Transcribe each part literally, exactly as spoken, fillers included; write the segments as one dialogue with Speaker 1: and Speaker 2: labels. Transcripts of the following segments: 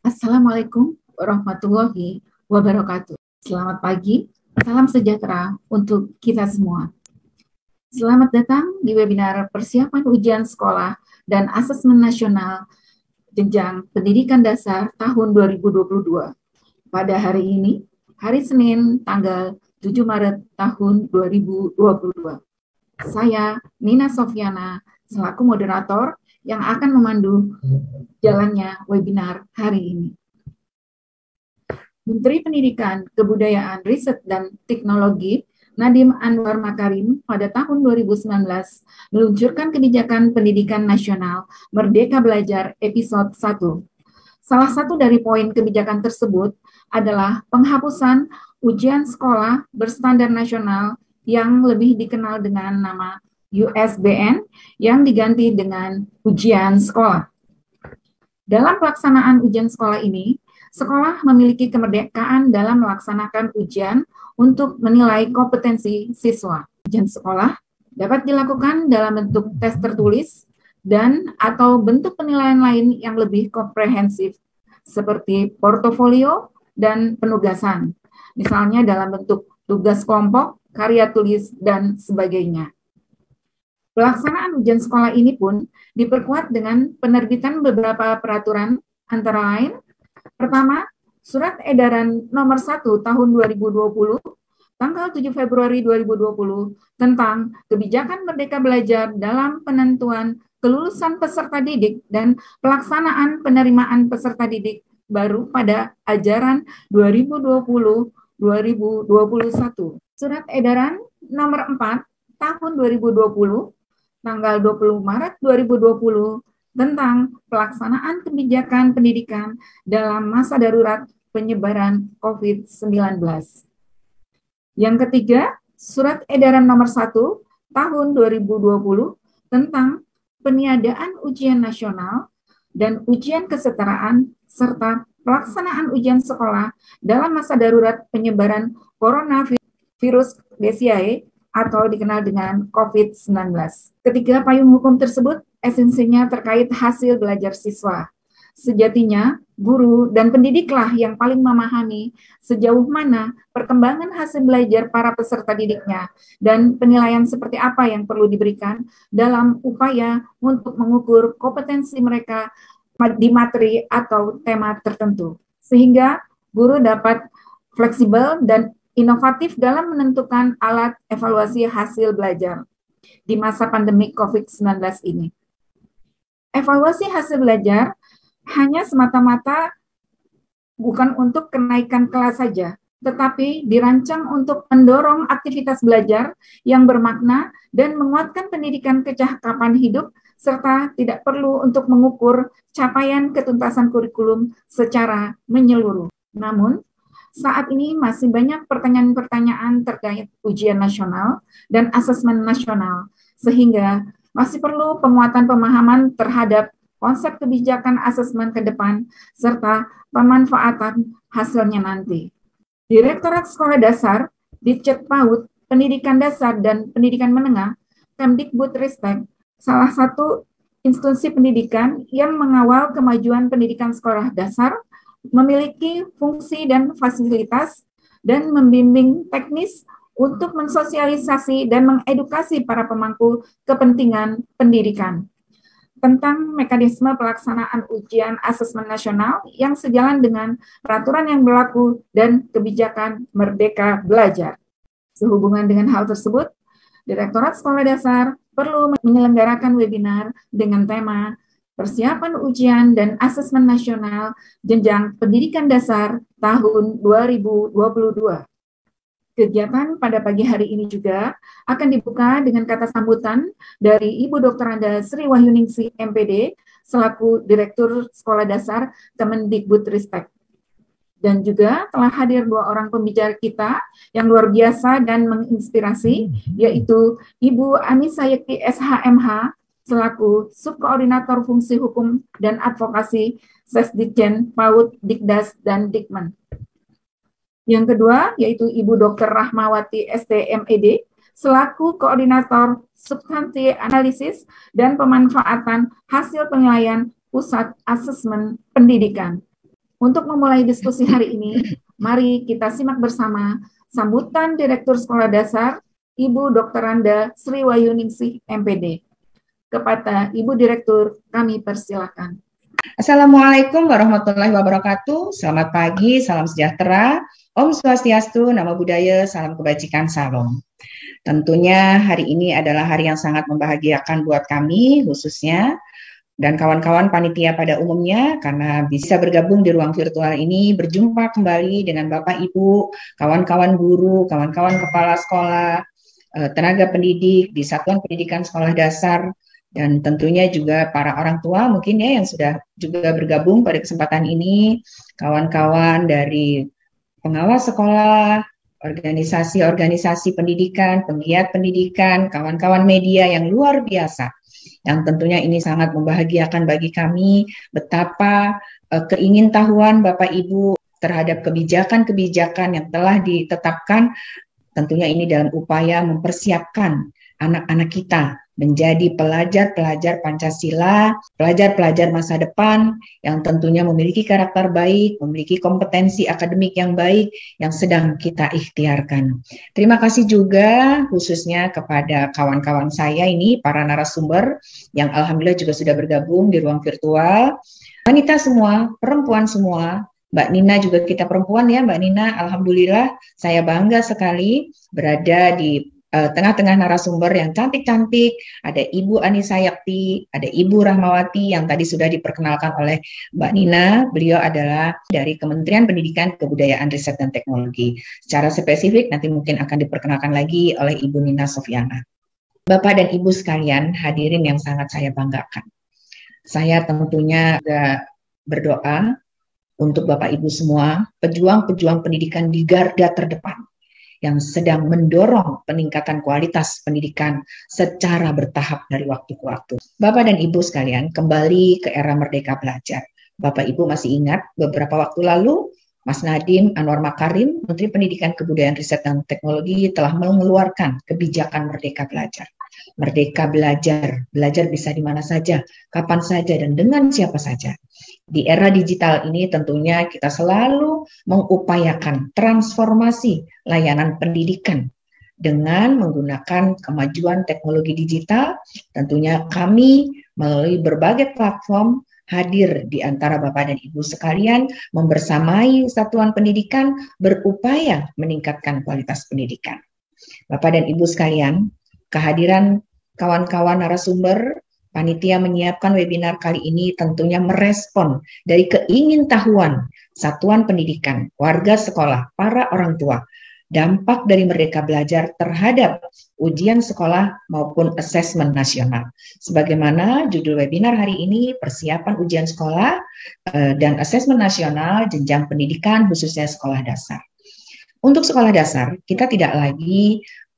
Speaker 1: Assalamualaikum warahmatullahi wabarakatuh. Selamat pagi, salam sejahtera untuk kita semua. Selamat datang di webinar persiapan ujian sekolah dan asesmen nasional jenjang pendidikan dasar tahun dua ribu dua puluh dua. Pada hari ini, hari Senin, tanggal tujuh Maret tahun dua ribu dua puluh dua. Saya, Nina Sofyana, selaku moderator yang akan memandu jalannya webinar hari ini. Menteri Pendidikan, Kebudayaan, Riset, dan Teknologi Nadiem Anwar Makarim pada tahun dua ribu sembilan belas meluncurkan kebijakan pendidikan nasional Merdeka Belajar episode satu. Salah satu dari poin kebijakan tersebut adalah penghapusan ujian sekolah berstandar nasional yang lebih dikenal dengan nama U S B N yang diganti dengan ujian sekolah. Dalam pelaksanaan ujian sekolah ini, sekolah memiliki kemerdekaan dalam melaksanakan ujian untuk menilai kompetensi siswa. Ujian sekolah dapat dilakukan dalam bentuk tes tertulis dan atau bentuk penilaian lain yang lebih komprehensif, seperti portofolio dan penugasan, misalnya dalam bentuk tugas kelompok, karya tulis, dan sebagainya. Pelaksanaan ujian sekolah ini pun diperkuat dengan penerbitan beberapa peraturan, antara lain, pertama, Surat Edaran Nomor satu Tahun dua ribu dua puluh, tanggal tujuh Februari dua ribu dua puluh, tentang kebijakan Merdeka Belajar dalam penentuan kelulusan peserta didik dan pelaksanaan penerimaan peserta didik baru pada ajaran dua ribu dua puluh dua ribu dua puluh satu. Surat Edaran Nomor empat Tahun dua ribu dua puluh, tanggal dua puluh Maret dua ribu dua puluh, tentang pelaksanaan kebijakan pendidikan dalam masa darurat penyebaran COVID sembilan belas. Yang ketiga, Surat Edaran Nomor satu Tahun dua ribu dua puluh tentang peniadaan ujian nasional dan ujian kesetaraan serta pelaksanaan ujian sekolah dalam masa darurat penyebaran coronavirus Desiae atau dikenal dengan COVID sembilan belas. Ketiga payung hukum tersebut esensinya terkait hasil belajar siswa. Sejatinya, guru dan pendidiklah yang paling memahami sejauh mana perkembangan hasil belajar para peserta didiknya dan penilaian seperti apa yang perlu diberikan dalam upaya untuk mengukur kompetensi mereka di materi atau tema tertentu. Sehingga guru dapat fleksibel dan inovatif dalam menentukan alat evaluasi hasil belajar di masa pandemi COVID sembilan belas ini. Evaluasi hasil belajar hanya semata-mata bukan untuk kenaikan kelas saja, tetapi dirancang untuk mendorong aktivitas belajar yang bermakna dan menguatkan pendidikan kecakapan hidup, serta tidak perlu untuk mengukur capaian ketuntasan kurikulum secara menyeluruh. Namun, saat ini masih banyak pertanyaan-pertanyaan terkait ujian nasional dan asesmen nasional, sehingga masih perlu penguatan pemahaman terhadap konsep kebijakan asesmen ke depan, serta pemanfaatan hasilnya nanti. Direktorat Sekolah Dasar, Ditjen PAUD, Pendidikan Dasar dan Pendidikan Menengah, Kemdikbudristek, salah satu institusi pendidikan yang mengawal kemajuan pendidikan sekolah dasar, memiliki fungsi dan fasilitas dan membimbing teknis untuk mensosialisasi dan mengedukasi para pemangku kepentingan pendidikan tentang mekanisme pelaksanaan ujian asesmen nasional yang sejalan dengan peraturan yang berlaku dan kebijakan Merdeka Belajar. Sehubungan dengan hal tersebut, Direktorat Sekolah Dasar perlu menyelenggarakan webinar dengan tema Persiapan Ujian dan Asesmen Nasional Jenjang Pendidikan Dasar tahun dua ribu dua puluh dua. Kegiatan pada pagi hari ini juga akan dibuka dengan kata sambutan dari Ibu Doktor Anda Sri Wahyuningsi M P D selaku Direktur Sekolah Dasar Kemendikbudristek. Dan juga telah hadir dua orang pembicara kita yang luar biasa dan menginspirasi, yaitu Ibu Anissa Yekti S H M H selaku Subkoordinator Fungsi Hukum dan Advokasi Sesdikjen, PAUD, Dikdas, dan Dikmen. Yang kedua, yaitu Ibu Doktor Rahmawati S T M E D selaku Koordinator Substansi Analisis dan Pemanfaatan Hasil Penilaian Pusat Asesmen Pendidikan. Untuk memulai diskusi hari ini, mari kita simak bersama sambutan Direktur Sekolah Dasar, Ibu doktor Anda Sri Wayuningsih, M P D. Kepada Ibu Direktur, kami persilakan.
Speaker 2: Assalamualaikum warahmatullahi wabarakatuh. Selamat pagi, salam sejahtera, Om Swastiastu, Namo Buddhaya, salam kebajikan, salam. Tentunya hari ini adalah hari yang sangat membahagiakan buat kami khususnya dan kawan-kawan panitia pada umumnya karena bisa bergabung di ruang virtual ini, berjumpa kembali dengan Bapak Ibu, kawan-kawan guru, kawan-kawan kepala sekolah, tenaga pendidik di Satuan Pendidikan Sekolah Dasar, dan tentunya juga para orang tua mungkin ya yang sudah juga bergabung pada kesempatan ini, kawan-kawan dari pengawas sekolah, organisasi-organisasi pendidikan, penggiat pendidikan, kawan-kawan media yang luar biasa. Yang tentunya ini sangat membahagiakan bagi kami betapa uh, keingintahuan Bapak Ibu terhadap kebijakan-kebijakan yang telah ditetapkan, tentunya ini dalam upaya mempersiapkan anak-anak kita menjadi pelajar-pelajar Pancasila, pelajar-pelajar masa depan yang tentunya memiliki karakter baik, memiliki kompetensi akademik yang baik yang sedang kita ikhtiarkan. Terima kasih juga khususnya kepada kawan-kawan saya ini, para narasumber yang alhamdulillah juga sudah bergabung di ruang virtual. Wanita semua, perempuan semua, Mbak Nina juga kita perempuan ya Mbak Nina, alhamdulillah saya bangga sekali berada di Uh, tengah-tengah narasumber yang cantik-cantik. Ada Ibu Anissa Yakti, ada Ibu Rahmawati yang tadi sudah diperkenalkan oleh Mbak Nina. Beliau adalah dari Kementerian Pendidikan, Kebudayaan, Riset, dan Teknologi. Secara spesifik nanti mungkin akan diperkenalkan lagi oleh Ibu Nina Sofyana. Bapak dan Ibu sekalian, hadirin yang sangat saya banggakan. Saya tentunya juga berdoa untuk Bapak Ibu semua, pejuang-pejuang pendidikan di garda terdepan, yang sedang mendorong peningkatan kualitas pendidikan secara bertahap dari waktu ke waktu. Bapak dan Ibu sekalian, kembali ke era Merdeka Belajar. Bapak Ibu masih ingat beberapa waktu lalu, Mas Nadiem Anwar Makarim, Menteri Pendidikan, Kebudayaan, Riset, dan Teknologi telah mengeluarkan kebijakan Merdeka Belajar. Merdeka Belajar, belajar bisa di mana saja, kapan saja, dan dengan siapa saja. Di era digital ini tentunya kita selalu mengupayakan transformasi layanan pendidikan dengan menggunakan kemajuan teknologi digital. Tentunya kami melalui berbagai platform hadir di antara Bapak dan Ibu sekalian, membersamai satuan pendidikan berupaya meningkatkan kualitas pendidikan. Bapak dan Ibu sekalian, kehadiran kawan-kawan narasumber panitia menyiapkan webinar kali ini tentunya merespon dari keingintahuan satuan pendidikan, warga sekolah, para orang tua, dampak dari Merdeka Belajar terhadap ujian sekolah maupun asesmen nasional. Sebagaimana judul webinar hari ini, persiapan ujian sekolah eh, dan asesmen nasional jenjang pendidikan khususnya sekolah dasar. Untuk sekolah dasar, kita tidak lagi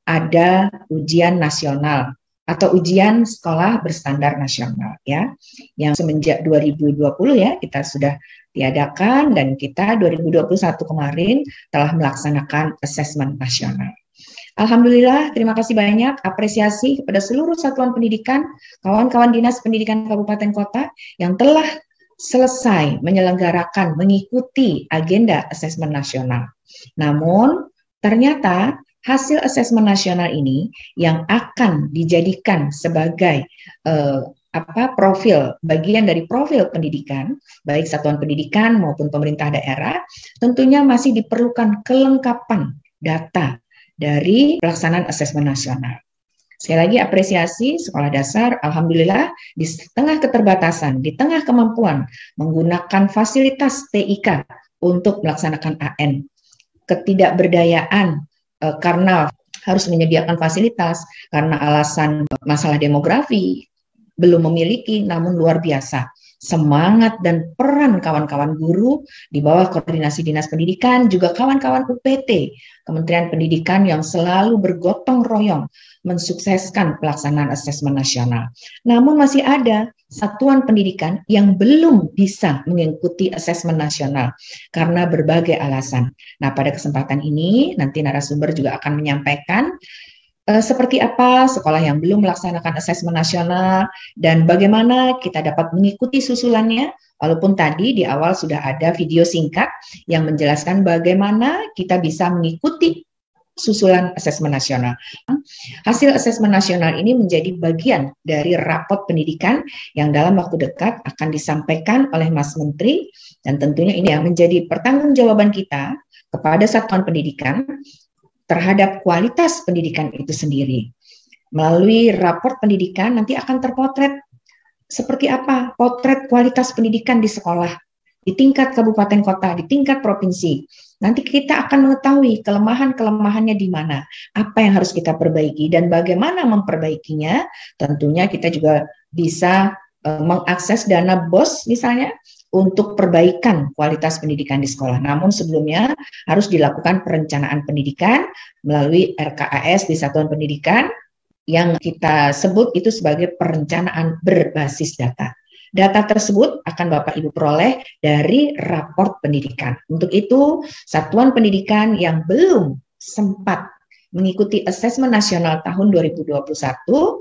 Speaker 2: ada ujian nasional atau ujian sekolah berstandar nasional ya, yang semenjak dua ribu dua puluh ya kita sudah tiadakan dan kita dua ribu dua puluh satu kemarin telah melaksanakan asesmen nasional. Alhamdulillah, terima kasih banyak, apresiasi kepada seluruh satuan pendidikan, kawan-kawan dinas pendidikan kabupaten kota yang telah selesai menyelenggarakan, mengikuti agenda asesmen nasional. Namun ternyata hasil asesmen nasional ini yang akan dijadikan sebagai eh, apa profil, bagian dari profil pendidikan, baik satuan pendidikan maupun pemerintah daerah, tentunya masih diperlukan kelengkapan data dari pelaksanaan asesmen nasional. Sekali lagi apresiasi sekolah dasar, alhamdulillah di tengah keterbatasan, di tengah kemampuan menggunakan fasilitas T I K untuk melaksanakan A N, ketidakberdayaan karena harus menyediakan fasilitas, karena alasan masalah demografi, belum memiliki, namun luar biasa. Semangat dan peran kawan-kawan guru di bawah koordinasi Dinas Pendidikan, juga kawan-kawan U P T, Kementerian Pendidikan yang selalu bergotong royong mensukseskan pelaksanaan asesmen nasional. Namun masih ada satuan pendidikan yang belum bisa mengikuti asesmen nasional karena berbagai alasan. Nah, pada kesempatan ini nanti narasumber juga akan menyampaikan eh, seperti apa sekolah yang belum melaksanakan asesmen nasional dan bagaimana kita dapat mengikuti susulannya. Walaupun tadi di awal sudah ada video singkat yang menjelaskan bagaimana kita bisa mengikuti susulan asesmen nasional. Hasil asesmen nasional ini menjadi bagian dari rapot pendidikan yang dalam waktu dekat akan disampaikan oleh Mas Menteri, dan tentunya ini yang menjadi pertanggungjawaban kita kepada satuan pendidikan terhadap kualitas pendidikan itu sendiri. Melalui raport pendidikan nanti akan terpotret seperti apa potret kualitas pendidikan di sekolah, di tingkat kabupaten kota, di tingkat provinsi. Nanti kita akan mengetahui kelemahan-kelemahannya di mana, apa yang harus kita perbaiki, dan bagaimana memperbaikinya. Tentunya kita juga bisa uh, mengakses dana B O S misalnya, untuk perbaikan kualitas pendidikan di sekolah. Namun sebelumnya harus dilakukan perencanaan pendidikan melalui R K A S di satuan pendidikan, yang kita sebut itu sebagai perencanaan berbasis data. Data tersebut akan Bapak Ibu peroleh dari raport pendidikan. Untuk itu, satuan pendidikan yang belum sempat mengikuti asesmen nasional tahun dua ribu dua puluh satu,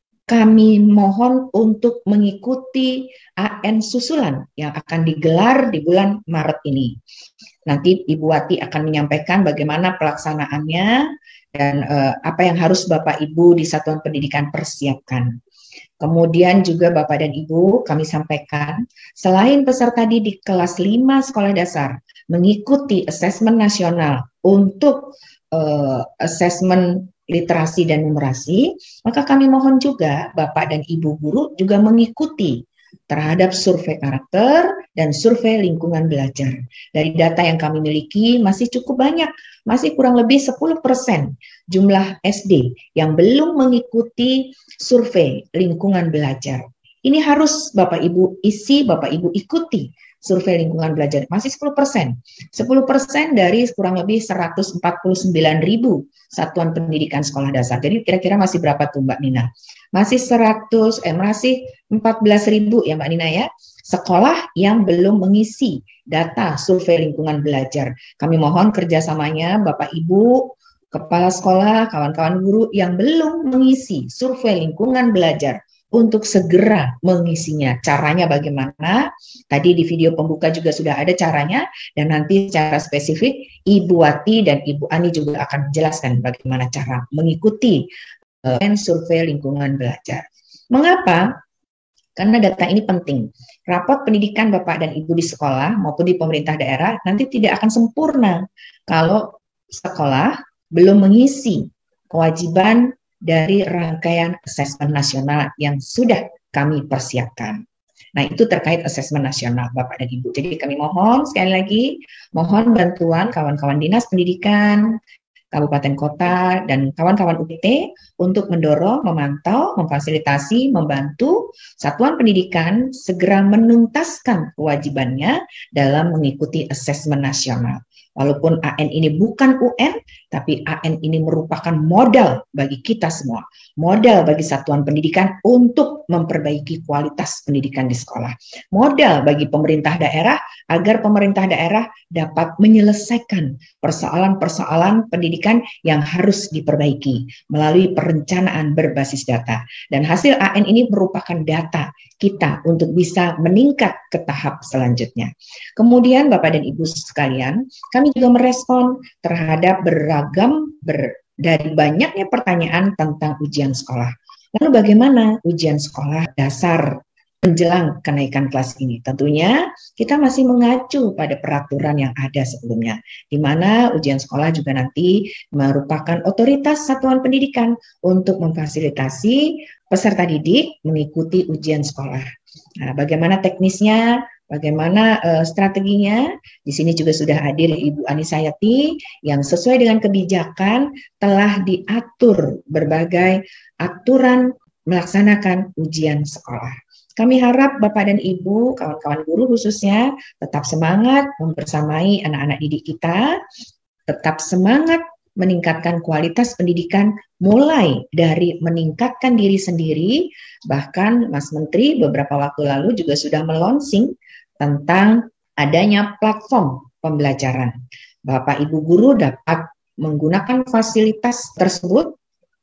Speaker 2: kami mohon untuk mengikuti A N susulan yang akan digelar di bulan Maret ini. Nanti Ibu Wati akan menyampaikan bagaimana pelaksanaannya dan eh, apa yang harus Bapak Ibu di satuan pendidikan persiapkan. Kemudian juga Bapak dan Ibu kami sampaikan, selain peserta didik kelas lima sekolah dasar mengikuti asesmen nasional untuk uh, asesmen literasi dan numerasi, maka kami mohon juga Bapak dan Ibu guru juga mengikuti terhadap survei karakter dan survei lingkungan belajar. Dari data yang kami miliki masih cukup banyak, masih kurang lebih sepuluh persen jumlah S D yang belum mengikuti survei lingkungan belajar. Ini harus Bapak Ibu isi, Bapak Ibu ikuti survei lingkungan belajar, masih sepuluh persen. sepuluh persen dari kurang lebih seratus empat puluh sembilan ribu satuan pendidikan sekolah dasar. Jadi kira-kira masih berapa tuh Mbak Nina? Masih seratus, eh masih empat belas ribu ya Mbak Nina ya, sekolah yang belum mengisi data survei lingkungan belajar. Kami mohon kerjasamanya Bapak Ibu, kepala sekolah, kawan-kawan guru yang belum mengisi survei lingkungan belajar untuk segera mengisinya. Caranya bagaimana? Tadi di video pembuka juga sudah ada caranya, dan nanti secara spesifik Ibu Wati dan Ibu Ani juga akan menjelaskan bagaimana cara mengikuti uh, survei lingkungan belajar. Mengapa? Karena data ini penting. Rapot pendidikan Bapak dan Ibu di sekolah maupun di pemerintah daerah nanti tidak akan sempurna kalau sekolah belum mengisi kewajiban dari rangkaian asesmen nasional yang sudah kami persiapkan. Nah, itu terkait asesmen nasional Bapak dan Ibu. Jadi kami mohon sekali lagi, mohon bantuan kawan-kawan dinas pendidikan, kabupaten kota, dan kawan-kawan U P T untuk mendorong, memantau, memfasilitasi, membantu satuan pendidikan segera menuntaskan kewajibannya dalam mengikuti asesmen nasional. Walaupun A N ini bukan U N, tapi A N ini merupakan modal bagi kita semua. Modal bagi satuan pendidikan untuk memperbaiki kualitas pendidikan di sekolah. Modal bagi pemerintah daerah agar pemerintah daerah dapat menyelesaikan persoalan-persoalan pendidikan yang harus diperbaiki melalui perencanaan berbasis data. Dan hasil A N ini merupakan data kita untuk bisa meningkat ke tahap selanjutnya. Kemudian Bapak dan Ibu sekalian, kami juga merespon terhadap beragam ber, dari banyaknya pertanyaan tentang ujian sekolah. Lalu bagaimana ujian sekolah dasar menjelang kenaikan kelas ini? Tentunya kita masih mengacu pada peraturan yang ada sebelumnya, di mana ujian sekolah juga nanti merupakan otoritas satuan pendidikan untuk memfasilitasi peserta didik mengikuti ujian sekolah. Nah, bagaimana teknisnya? Bagaimana uh, strateginya? Di sini juga sudah hadir Ibu Anisayati yang sesuai dengan kebijakan telah diatur berbagai aturan melaksanakan ujian sekolah. Kami harap Bapak dan Ibu, kawan-kawan guru khususnya, tetap semangat membersamai anak-anak didik kita, tetap semangat meningkatkan kualitas pendidikan mulai dari meningkatkan diri sendiri. Bahkan Mas Menteri beberapa waktu lalu juga sudah melonsing tentang adanya platform pembelajaran. Bapak Ibu guru dapat menggunakan fasilitas tersebut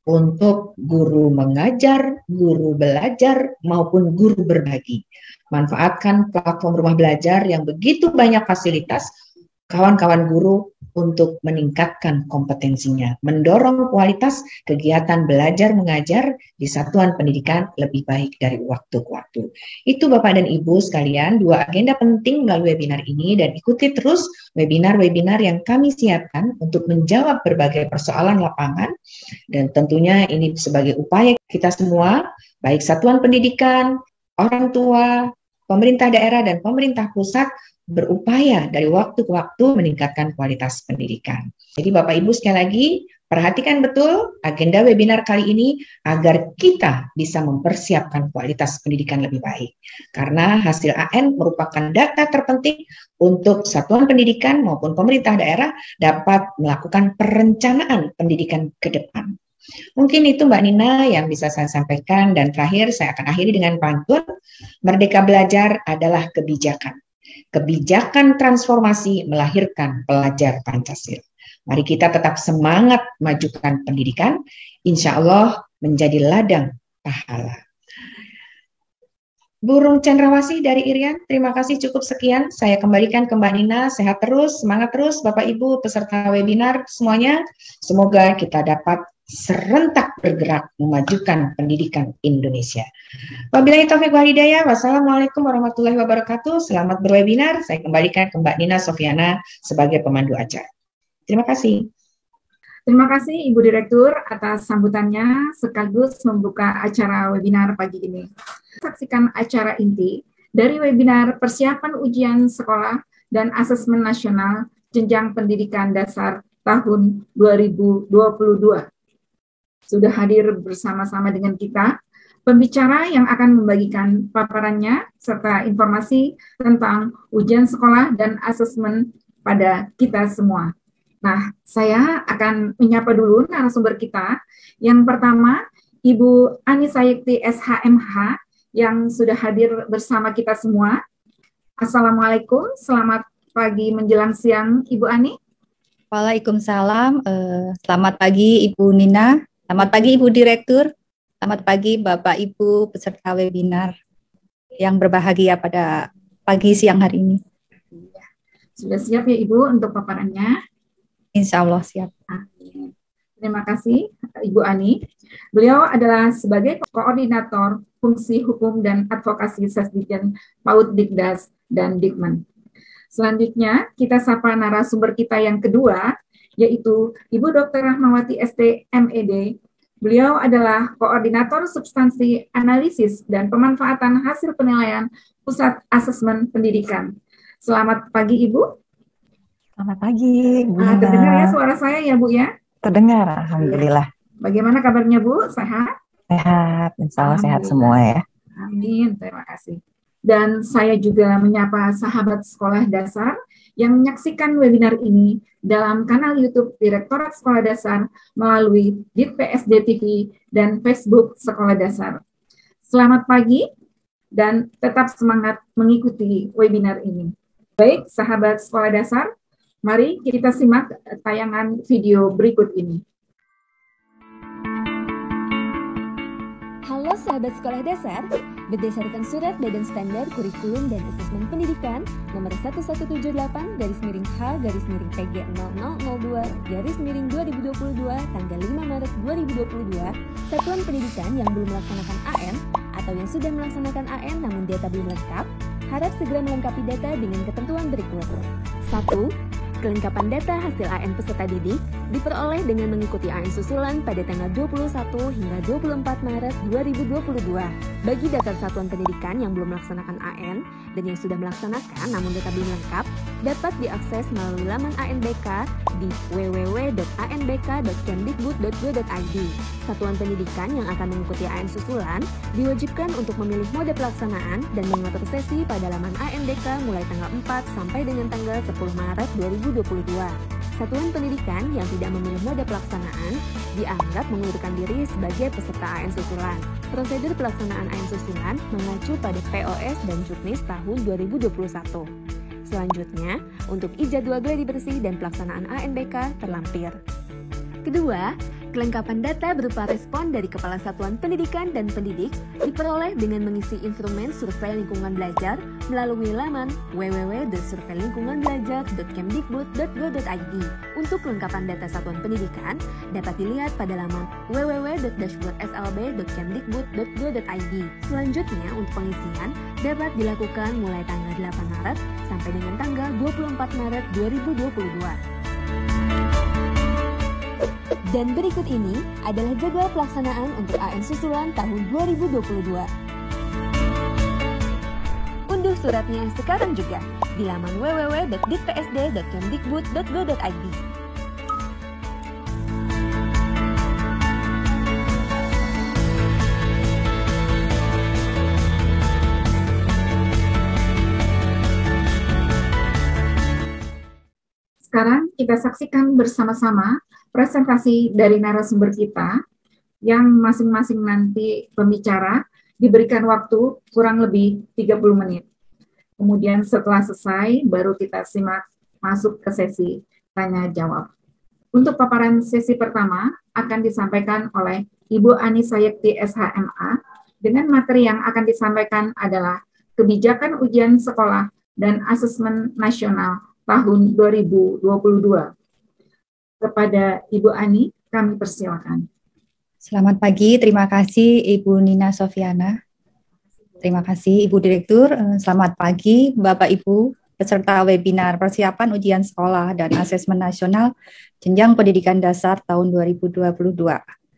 Speaker 2: untuk guru mengajar, guru belajar, maupun guru berbagi. Manfaatkan platform rumah belajar yang begitu banyak fasilitas kawan-kawan guru untuk meningkatkan kompetensinya, mendorong kualitas kegiatan belajar mengajar di satuan pendidikan lebih baik dari waktu ke waktu. Itu Bapak dan Ibu sekalian, dua agenda penting melalui webinar ini, dan ikuti terus webinar-webinar yang kami siapkan untuk menjawab berbagai persoalan lapangan, dan tentunya ini sebagai upaya kita semua, baik satuan pendidikan, orang tua, pemerintah daerah, dan pemerintah pusat, berupaya dari waktu ke waktu meningkatkan kualitas pendidikan. Jadi Bapak Ibu sekali lagi, perhatikan betul agenda webinar kali ini agar kita bisa mempersiapkan kualitas pendidikan lebih baik. Karena hasil A N merupakan data terpenting untuk satuan pendidikan maupun pemerintah daerah dapat melakukan perencanaan pendidikan ke depan. Mungkin itu Mbak Nina yang bisa saya sampaikan, dan terakhir saya akan akhiri dengan pantun. Merdeka belajar adalah kebijakan. Kebijakan transformasi melahirkan pelajar Pancasila. Mari kita tetap semangat majukan pendidikan, insya Allah menjadi ladang pahala. Burung Cendrawasih dari Irian, terima kasih, cukup sekian. Saya kembalikan ke Mbak Nina, sehat terus, semangat terus Bapak Ibu peserta webinar semuanya. Semoga kita dapat serentak bergerak memajukan pendidikan Indonesia. Wabillahi taufiq wal hidayah. Wassalamualaikum warahmatullahi wabarakatuh. Selamat berwebinar. Saya kembalikan ke Mbak Nina Sofiana sebagai pemandu acara. Terima kasih.
Speaker 1: Terima kasih Ibu Direktur atas sambutannya sekaligus membuka acara webinar pagi ini. Saksikan acara inti dari webinar persiapan ujian sekolah dan asesmen nasional jenjang pendidikan dasar tahun dua ribu dua puluh dua. Sudah hadir bersama-sama dengan kita pembicara yang akan membagikan paparannya serta informasi tentang ujian sekolah dan asesmen pada kita semua. Nah, saya akan menyapa dulu narasumber kita. Yang pertama, Ibu Ani Sayekti S H M H yang sudah hadir bersama kita semua. Assalamualaikum, selamat pagi menjelang siang Ibu Ani.
Speaker 3: Waalaikumsalam, eh, selamat pagi Ibu Nina. Selamat pagi Ibu Direktur, selamat pagi Bapak Ibu peserta webinar yang berbahagia pada pagi siang hari ini.
Speaker 1: Sudah siap ya Ibu untuk paparannya?
Speaker 3: Insya Allah siap.
Speaker 1: Amin. Terima kasih Ibu Ani. Beliau adalah sebagai koordinator fungsi hukum dan advokasi Sesdiken PAUD Dikdas dan Dikmen. Selanjutnya kita sapa narasumber kita yang kedua, yaitu Ibu Doktor Rahmawati S T M E D. Beliau adalah Koordinator Substansi Analisis dan Pemanfaatan Hasil Penilaian Pusat Asesmen Pendidikan. Selamat pagi Ibu.
Speaker 4: Selamat pagi, Bu.
Speaker 1: Ah, terdengar ya suara saya ya Bu ya?
Speaker 4: Terdengar, Alhamdulillah.
Speaker 1: Bagaimana kabarnya Bu? Sehat?
Speaker 4: Sehat, insya Allah sehat semua ya.
Speaker 1: Amin, terima kasih. Dan saya juga menyapa sahabat sekolah dasar yang menyaksikan webinar ini dalam kanal YouTube Direktorat Sekolah Dasar melalui D I T P S D T V dan Facebook Sekolah Dasar. Selamat pagi dan tetap semangat mengikuti webinar ini. Baik, sahabat sekolah dasar, mari kita simak tayangan video berikut ini.
Speaker 5: Halo sahabat sekolah dasar, berdasarkan Surat Badan Standar Kurikulum dan Asesmen Pendidikan nomor seribu seratus tujuh puluh delapan garis miring H garis miring P G nol nol nol dua garis miring dua ribu dua puluh dua tanggal lima Maret dua ribu dua puluh dua, satuan pendidikan yang belum melaksanakan A N atau yang sudah melaksanakan A N namun data belum lengkap, harap segera melengkapi data dengan ketentuan berikut. satu. Kelengkapan data hasil A N peserta didik diperoleh dengan mengikuti A N susulan pada tanggal dua puluh satu hingga dua puluh empat Maret dua ribu dua puluh dua. Bagi daftar satuan pendidikan yang belum melaksanakan A N dan yang sudah melaksanakan namun data belum lengkap, dapat diakses melalui laman A N B K di w w w dot a n b k dot kemdikbud dot go dot i d. Satuan pendidikan yang akan mengikuti A N susulan diwajibkan untuk memilih mode pelaksanaan dan mengatur sesi pada laman A N B K mulai tanggal empat sampai dengan tanggal sepuluh Maret dua ribu dua puluh dua. Satuan pendidikan yang tidak memilih mode pelaksanaan dianggap mengundurkan diri sebagai peserta A N susulan. Prosedur pelaksanaan A N susulan mengacu pada P O S dan Juknis tahun dua ribu dua puluh satu. Selanjutnya, untuk ijadwal gladi bersih dan pelaksanaan A N B K terlampir. Kedua, Kelengkapan data berupa respon dari Kepala Satuan Pendidikan dan Pendidik diperoleh dengan mengisi instrumen survei lingkungan belajar melalui laman w w w dot survei lingkungan belajar dot kemdikbud dot go dot i d. Untuk kelengkapan data Satuan Pendidikan dapat dilihat pada laman w w w dot dashboard s l b dot kemdikbud dot go dot i d. Selanjutnya, untuk pengisian dapat dilakukan mulai tanggal delapan Maret sampai dengan tanggal dua puluh empat Maret dua ribu dua puluh dua. Dan berikut ini adalah jadwal pelaksanaan untuk A N susulan tahun dua ribu dua puluh dua. Unduh suratnya sekarang juga di laman w w w dot ditpsd dot kemdikbud dot go dot i d.
Speaker 1: Sekarang kita saksikan bersama-sama presentasi dari narasumber kita yang masing-masing nanti pembicara diberikan waktu kurang lebih tiga puluh menit. Kemudian setelah selesai baru kita simak masuk ke sesi tanya jawab. Untuk paparan sesi pertama akan disampaikan oleh Ibu Ani Sayekti S H M A dengan materi yang akan disampaikan adalah kebijakan ujian sekolah dan asesmen nasional tahun dua ribu dua puluh dua. Kepada Ibu Ani, kami persilakan.
Speaker 3: Selamat pagi, terima kasih Ibu Nina Sofiana. Terima kasih Ibu Direktur. Selamat pagi Bapak Ibu peserta webinar persiapan ujian sekolah dan asesmen nasional jenjang pendidikan dasar tahun dua ribu dua puluh dua.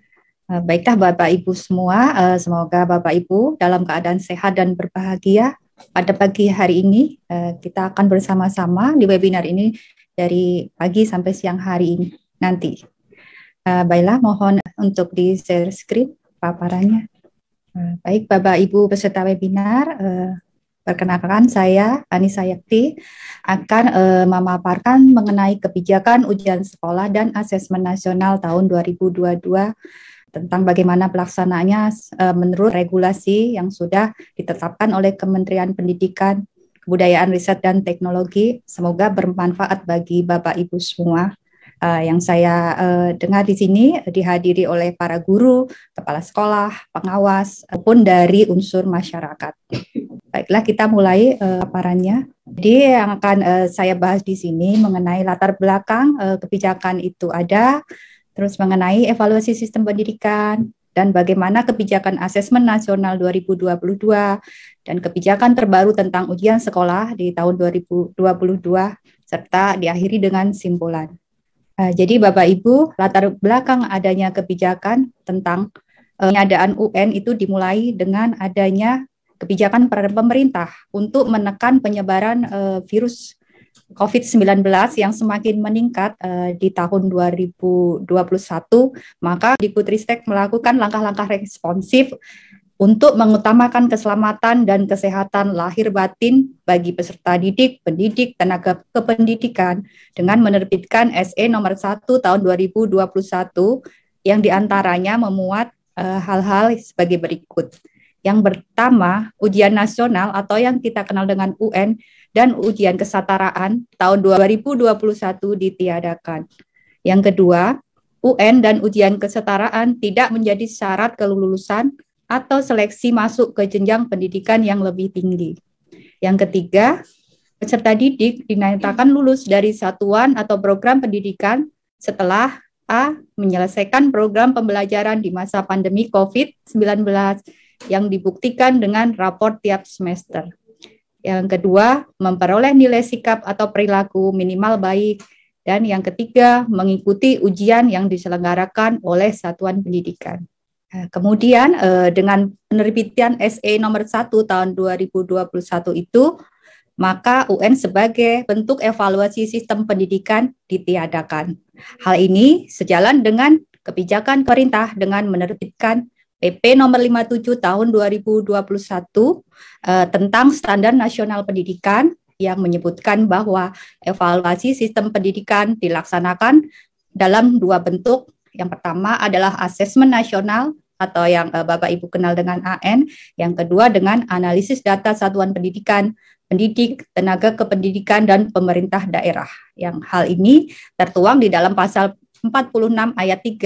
Speaker 3: Baiklah Bapak Ibu semua, semoga Bapak Ibu dalam keadaan sehat dan berbahagia. Pada pagi hari ini kita akan bersama-sama di webinar ini dari pagi sampai siang hari ini nanti. Uh, baiklah, mohon untuk di share screen paparannya. Uh, baik, Bapak Ibu peserta webinar, uh, perkenalkan saya Ani Sayekti akan uh, memaparkan mengenai kebijakan ujian sekolah dan asesmen nasional tahun dua ribu dua puluh dua tentang bagaimana pelaksanaannya uh, menurut regulasi yang sudah ditetapkan oleh Kementerian Pendidikan, Kebudayaan, Riset, dan Teknologi. Semoga bermanfaat bagi Bapak Ibu semua. Uh, yang saya uh, dengar di sini dihadiri oleh para guru, kepala sekolah, pengawas, maupun dari unsur masyarakat. Baiklah, kita mulai uh, paparannya. Jadi yang akan uh, saya bahas di sini mengenai latar belakang uh, kebijakan itu ada, terus mengenai evaluasi sistem pendidikan, dan bagaimana kebijakan asesmen nasional dua ribu dua puluh dua dan kebijakan terbaru tentang ujian sekolah di tahun dua ribu dua puluh dua, serta diakhiri dengan simpulan. Uh, jadi Bapak Ibu, latar belakang adanya kebijakan tentang uh, pengadaan U N itu dimulai dengan adanya kebijakan pemerintah untuk menekan penyebaran uh, virus covid sembilan belas yang semakin meningkat uh, di tahun dua ribu dua puluh satu, maka Dikbudristek melakukan langkah-langkah responsif untuk mengutamakan keselamatan dan kesehatan lahir batin bagi peserta didik, pendidik, tenaga kependidikan dengan menerbitkan S E nomor satu tahun dua ribu dua puluh satu yang diantaranya memuat uh, hal-hal sebagai berikut. Yang pertama, ujian nasional atau yang kita kenal dengan U N dan ujian kesetaraan tahun dua ribu dua puluh satu ditiadakan. Yang kedua, U N dan ujian kesetaraan tidak menjadi syarat kelulusan atau seleksi masuk ke jenjang pendidikan yang lebih tinggi. Yang ketiga, peserta didik dinyatakan lulus dari satuan atau program pendidikan setelah A. menyelesaikan program pembelajaran di masa pandemi covid sembilan belas yang dibuktikan dengan rapor tiap semester. Yang kedua, memperoleh nilai sikap atau perilaku minimal baik. Dan yang ketiga, mengikuti ujian yang diselenggarakan oleh satuan pendidikan. Kemudian eh, dengan penerbitan S E nomor satu tahun dua ribu dua puluh satu itu, maka U N sebagai bentuk evaluasi sistem pendidikan ditiadakan. Hal ini sejalan dengan kebijakan pemerintah dengan menerbitkan P P nomor lima puluh tujuh tahun dua ribu dua puluh satu eh, tentang Standar Nasional Pendidikan yang menyebutkan bahwa evaluasi sistem pendidikan dilaksanakan dalam dua bentuk. Yang pertama adalah asesmen nasional atau yang uh, Bapak Ibu kenal dengan A N. Yang kedua dengan analisis data satuan pendidikan, pendidik, tenaga kependidikan, dan pemerintah daerah. Yang hal ini tertuang di dalam pasal empat puluh enam ayat tiga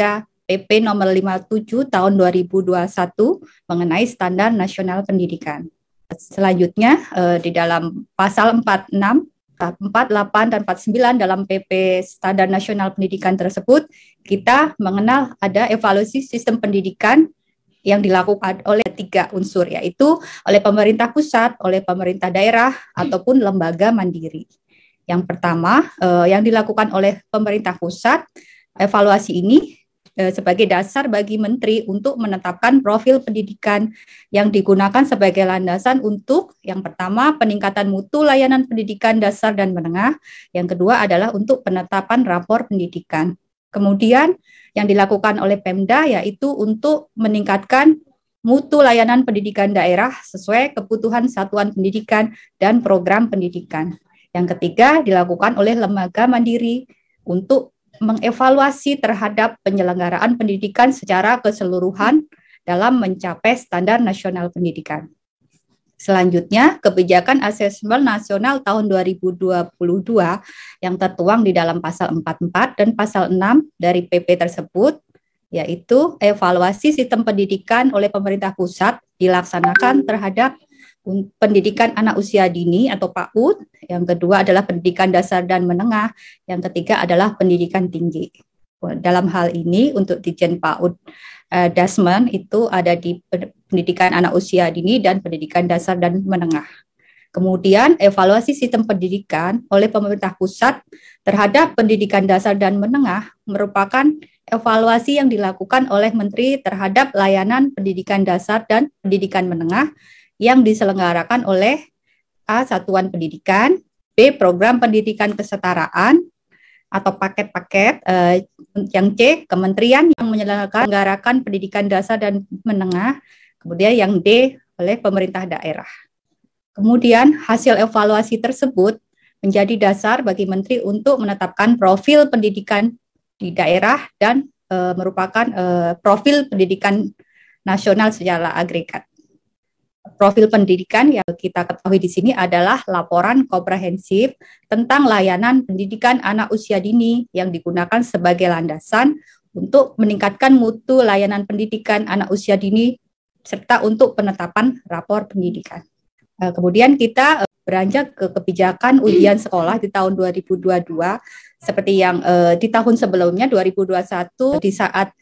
Speaker 3: P P nomor lima puluh tujuh tahun dua ribu dua puluh satu mengenai standar nasional pendidikan. Selanjutnya eh, di dalam pasal empat puluh enam, empat puluh delapan dan empat puluh sembilan dalam P P Standar Nasional Pendidikan tersebut, kita mengenal ada evaluasi sistem pendidikan yang dilakukan oleh tiga unsur, yaitu oleh pemerintah pusat, oleh pemerintah daerah, ataupun lembaga mandiri. Yang pertama, eh, yang dilakukan oleh pemerintah pusat, evaluasi ini sebagai dasar bagi menteri untuk menetapkan profil pendidikan yang digunakan sebagai landasan untuk yang pertama peningkatan mutu layanan pendidikan dasar dan menengah, yang kedua adalah untuk penetapan rapor pendidikan. Kemudian yang dilakukan oleh Pemda yaitu untuk meningkatkan mutu layanan pendidikan daerah sesuai kebutuhan satuan pendidikan dan program pendidikan. Yang ketiga dilakukan oleh lembaga mandiri untuk mengevaluasi terhadap penyelenggaraan pendidikan secara keseluruhan dalam mencapai standar nasional pendidikan. Selanjutnya, kebijakan asesmen nasional tahun dua ribu dua puluh dua yang tertuang di dalam pasal empat puluh empat dan pasal enam dari P P tersebut, yaitu evaluasi sistem pendidikan oleh pemerintah pusat dilaksanakan terhadap pendidikan anak usia dini atau PAUD, yang kedua adalah pendidikan dasar dan menengah, yang ketiga adalah pendidikan tinggi. Dalam hal ini untuk Ditjen PAUD eh, Dasmen itu ada di pendidikan anak usia dini dan pendidikan dasar dan menengah. Kemudian evaluasi sistem pendidikan oleh pemerintah pusat terhadap pendidikan dasar dan menengah merupakan evaluasi yang dilakukan oleh Menteri terhadap layanan pendidikan dasar dan pendidikan menengah yang diselenggarakan oleh A. Satuan Pendidikan, B. Program Pendidikan Kesetaraan atau paket-paket, eh, yang C. Kementerian yang menyelenggarakan pendidikan dasar dan menengah, kemudian yang D. oleh pemerintah daerah. Kemudian hasil evaluasi tersebut menjadi dasar bagi Menteri untuk menetapkan profil pendidikan di daerah dan eh, merupakan eh, profil pendidikan nasional secara agregat. Profil pendidikan yang kita ketahui di sini adalah laporan komprehensif tentang layanan pendidikan anak usia dini yang digunakan sebagai landasan untuk meningkatkan mutu layanan pendidikan anak usia dini serta untuk penetapan rapor pendidikan. Kemudian kita beranjak ke kebijakan ujian sekolah di tahun dua ribu dua puluh dua seperti yang eh, di tahun sebelumnya dua ribu dua puluh satu di saat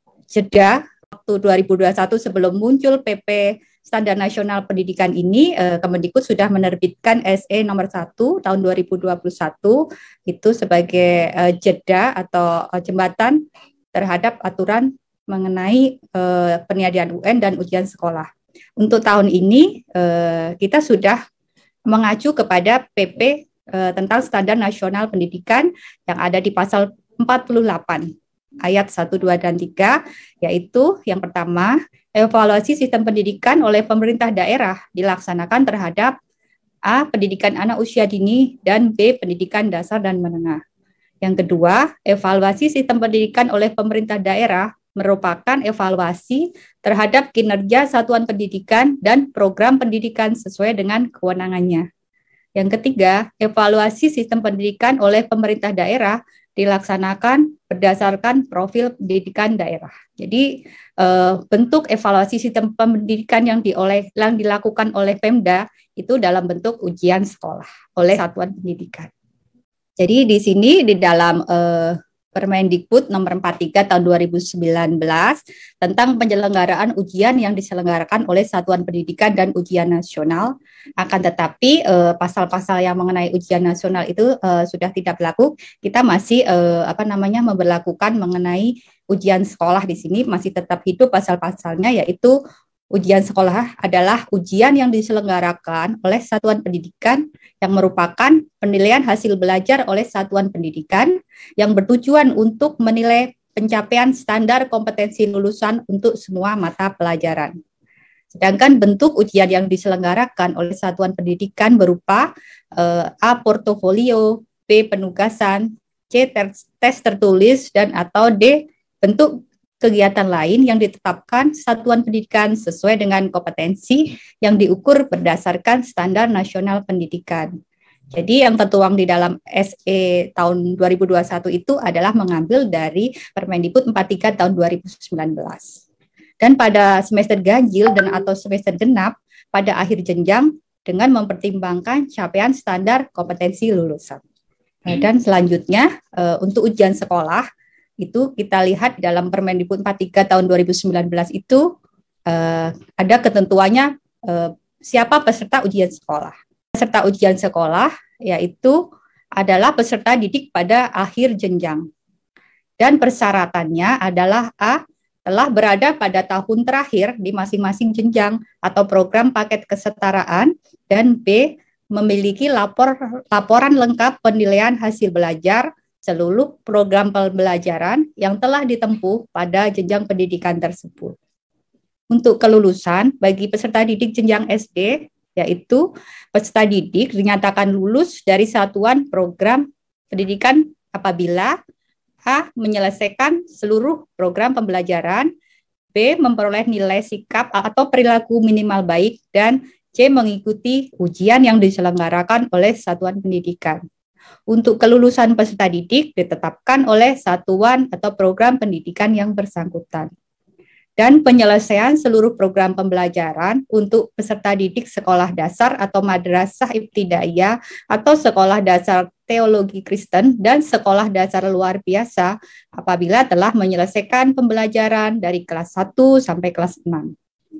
Speaker 3: jeda waktu dua ribu dua puluh satu sebelum muncul P P Standar Nasional Pendidikan ini, eh, Kemendikbud sudah menerbitkan S E nomor satu tahun dua ribu dua puluh satu itu sebagai eh, jeda atau eh, jembatan terhadap aturan mengenai eh, penyediaan U N dan ujian sekolah. Untuk tahun ini eh, kita sudah mengacu kepada P P eh, tentang Standar Nasional Pendidikan yang ada di pasal empat puluh delapan ayat satu, dua, dan tiga, yaitu yang pertama, evaluasi sistem pendidikan oleh pemerintah daerah dilaksanakan terhadap A. Pendidikan anak usia dini dan B. Pendidikan dasar dan menengah. Yang kedua, evaluasi sistem pendidikan oleh pemerintah daerah merupakan evaluasi terhadap kinerja satuan pendidikan dan program pendidikan sesuai dengan kewenangannya. Yang ketiga, evaluasi sistem pendidikan oleh pemerintah daerah dilaksanakan berdasarkan profil pendidikan daerah. Jadi eh, bentuk evaluasi sistem pendidikan yang, dioleh, yang dilakukan oleh Pemda itu dalam bentuk ujian sekolah oleh satuan pendidikan. Jadi di sini di dalam eh, Permendikbud nomor empat puluh tiga tahun dua ribu sembilan belas tentang penyelenggaraan ujian yang diselenggarakan oleh Satuan Pendidikan dan Ujian Nasional. Akan tetapi eh, pasal-pasal yang mengenai ujian nasional itu eh, sudah tidak berlaku. Kita masih eh, apa namanya memberlakukan mengenai ujian sekolah di sini masih tetap hidup pasal-pasalnya, yaitu ujian sekolah adalah ujian yang diselenggarakan oleh satuan pendidikan yang merupakan penilaian hasil belajar oleh satuan pendidikan yang bertujuan untuk menilai pencapaian standar kompetensi lulusan untuk semua mata pelajaran. Sedangkan bentuk ujian yang diselenggarakan oleh satuan pendidikan berupa eh, A. Portofolio, B. Penugasan, C. Tes tertulis, dan atau D. Bentuk kegiatan lain yang ditetapkan satuan pendidikan sesuai dengan kompetensi yang diukur berdasarkan standar nasional pendidikan. Jadi yang tertuang di dalam S E tahun dua ribu dua puluh satu itu adalah mengambil dari Permendikbud empat puluh tiga tahun dua ribu sembilan belas. Dan pada semester ganjil dan atau semester genap pada akhir jenjang dengan mempertimbangkan capaian standar kompetensi lulusan. Nah, dan selanjutnya uh, untuk ujian sekolah itu kita lihat dalam Permendikbud empat puluh tiga tahun dua ribu sembilan belas itu uh, ada ketentuannya uh, siapa peserta ujian sekolah. Peserta ujian sekolah yaitu adalah peserta didik pada akhir jenjang. Dan persyaratannya adalah A, telah berada pada tahun terakhir di masing-masing jenjang atau program paket kesetaraan, dan B, memiliki lapor, laporan lengkap penilaian hasil belajar seluruh program pembelajaran yang telah ditempuh pada jenjang pendidikan tersebut. Untuk kelulusan bagi peserta didik jenjang S D, yaitu peserta didik dinyatakan lulus dari satuan program pendidikan apabila A. menyelesaikan seluruh program pembelajaran, B. memperoleh nilai sikap atau perilaku minimal baik, dan C. mengikuti ujian yang diselenggarakan oleh satuan pendidikan. Untuk kelulusan peserta didik ditetapkan oleh satuan atau program pendidikan yang bersangkutan. Dan penyelesaian seluruh program pembelajaran untuk peserta didik sekolah dasar atau madrasah ibtidaiyah atau sekolah dasar teologi Kristen dan sekolah dasar luar biasa apabila telah menyelesaikan pembelajaran dari kelas satu sampai kelas enam.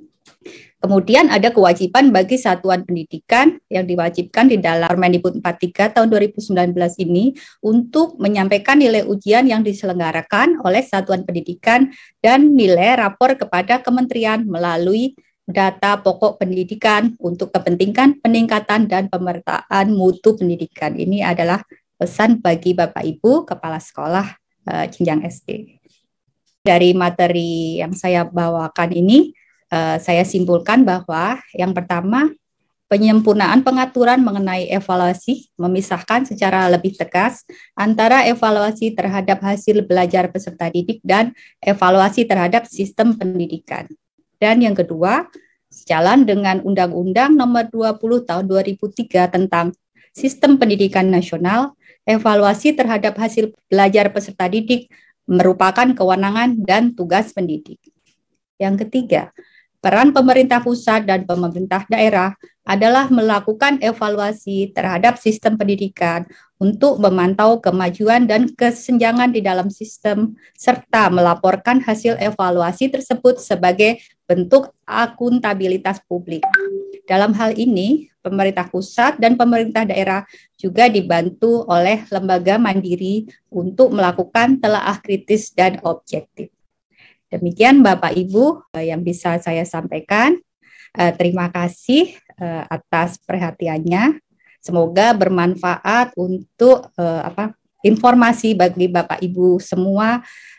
Speaker 3: Kemudian ada kewajiban bagi satuan pendidikan yang diwajibkan di dalam Permendikbud empat puluh tiga tahun dua ribu sembilan belas ini untuk menyampaikan nilai ujian yang diselenggarakan oleh satuan pendidikan dan nilai rapor kepada kementerian melalui data pokok pendidikan untuk kepentingan peningkatan dan pemerataan mutu pendidikan. Ini adalah pesan bagi Bapak Ibu Kepala Sekolah uh, jenjang S D. Dari materi yang saya bawakan ini, Uh, saya simpulkan bahwa yang pertama, penyempurnaan pengaturan mengenai evaluasi memisahkan secara lebih tegas antara evaluasi terhadap hasil belajar peserta didik dan evaluasi terhadap sistem pendidikan. Dan yang kedua, sejalan dengan Undang-Undang Nomor dua puluh Tahun dua ribu tiga tentang Sistem Pendidikan Nasional, evaluasi terhadap hasil belajar peserta didik merupakan kewenangan dan tugas pendidik. Yang ketiga, peran pemerintah pusat dan pemerintah daerah adalah melakukan evaluasi terhadap sistem pendidikan untuk memantau kemajuan dan kesenjangan di dalam sistem, serta melaporkan hasil evaluasi tersebut sebagai bentuk akuntabilitas publik. Dalam hal ini, pemerintah pusat dan pemerintah daerah juga dibantu oleh lembaga mandiri untuk melakukan telaah kritis dan objektif. Demikian Bapak Ibu yang bisa saya sampaikan. Terima kasih atas perhatiannya. Semoga bermanfaat untuk apa, informasi bagi Bapak Ibu semua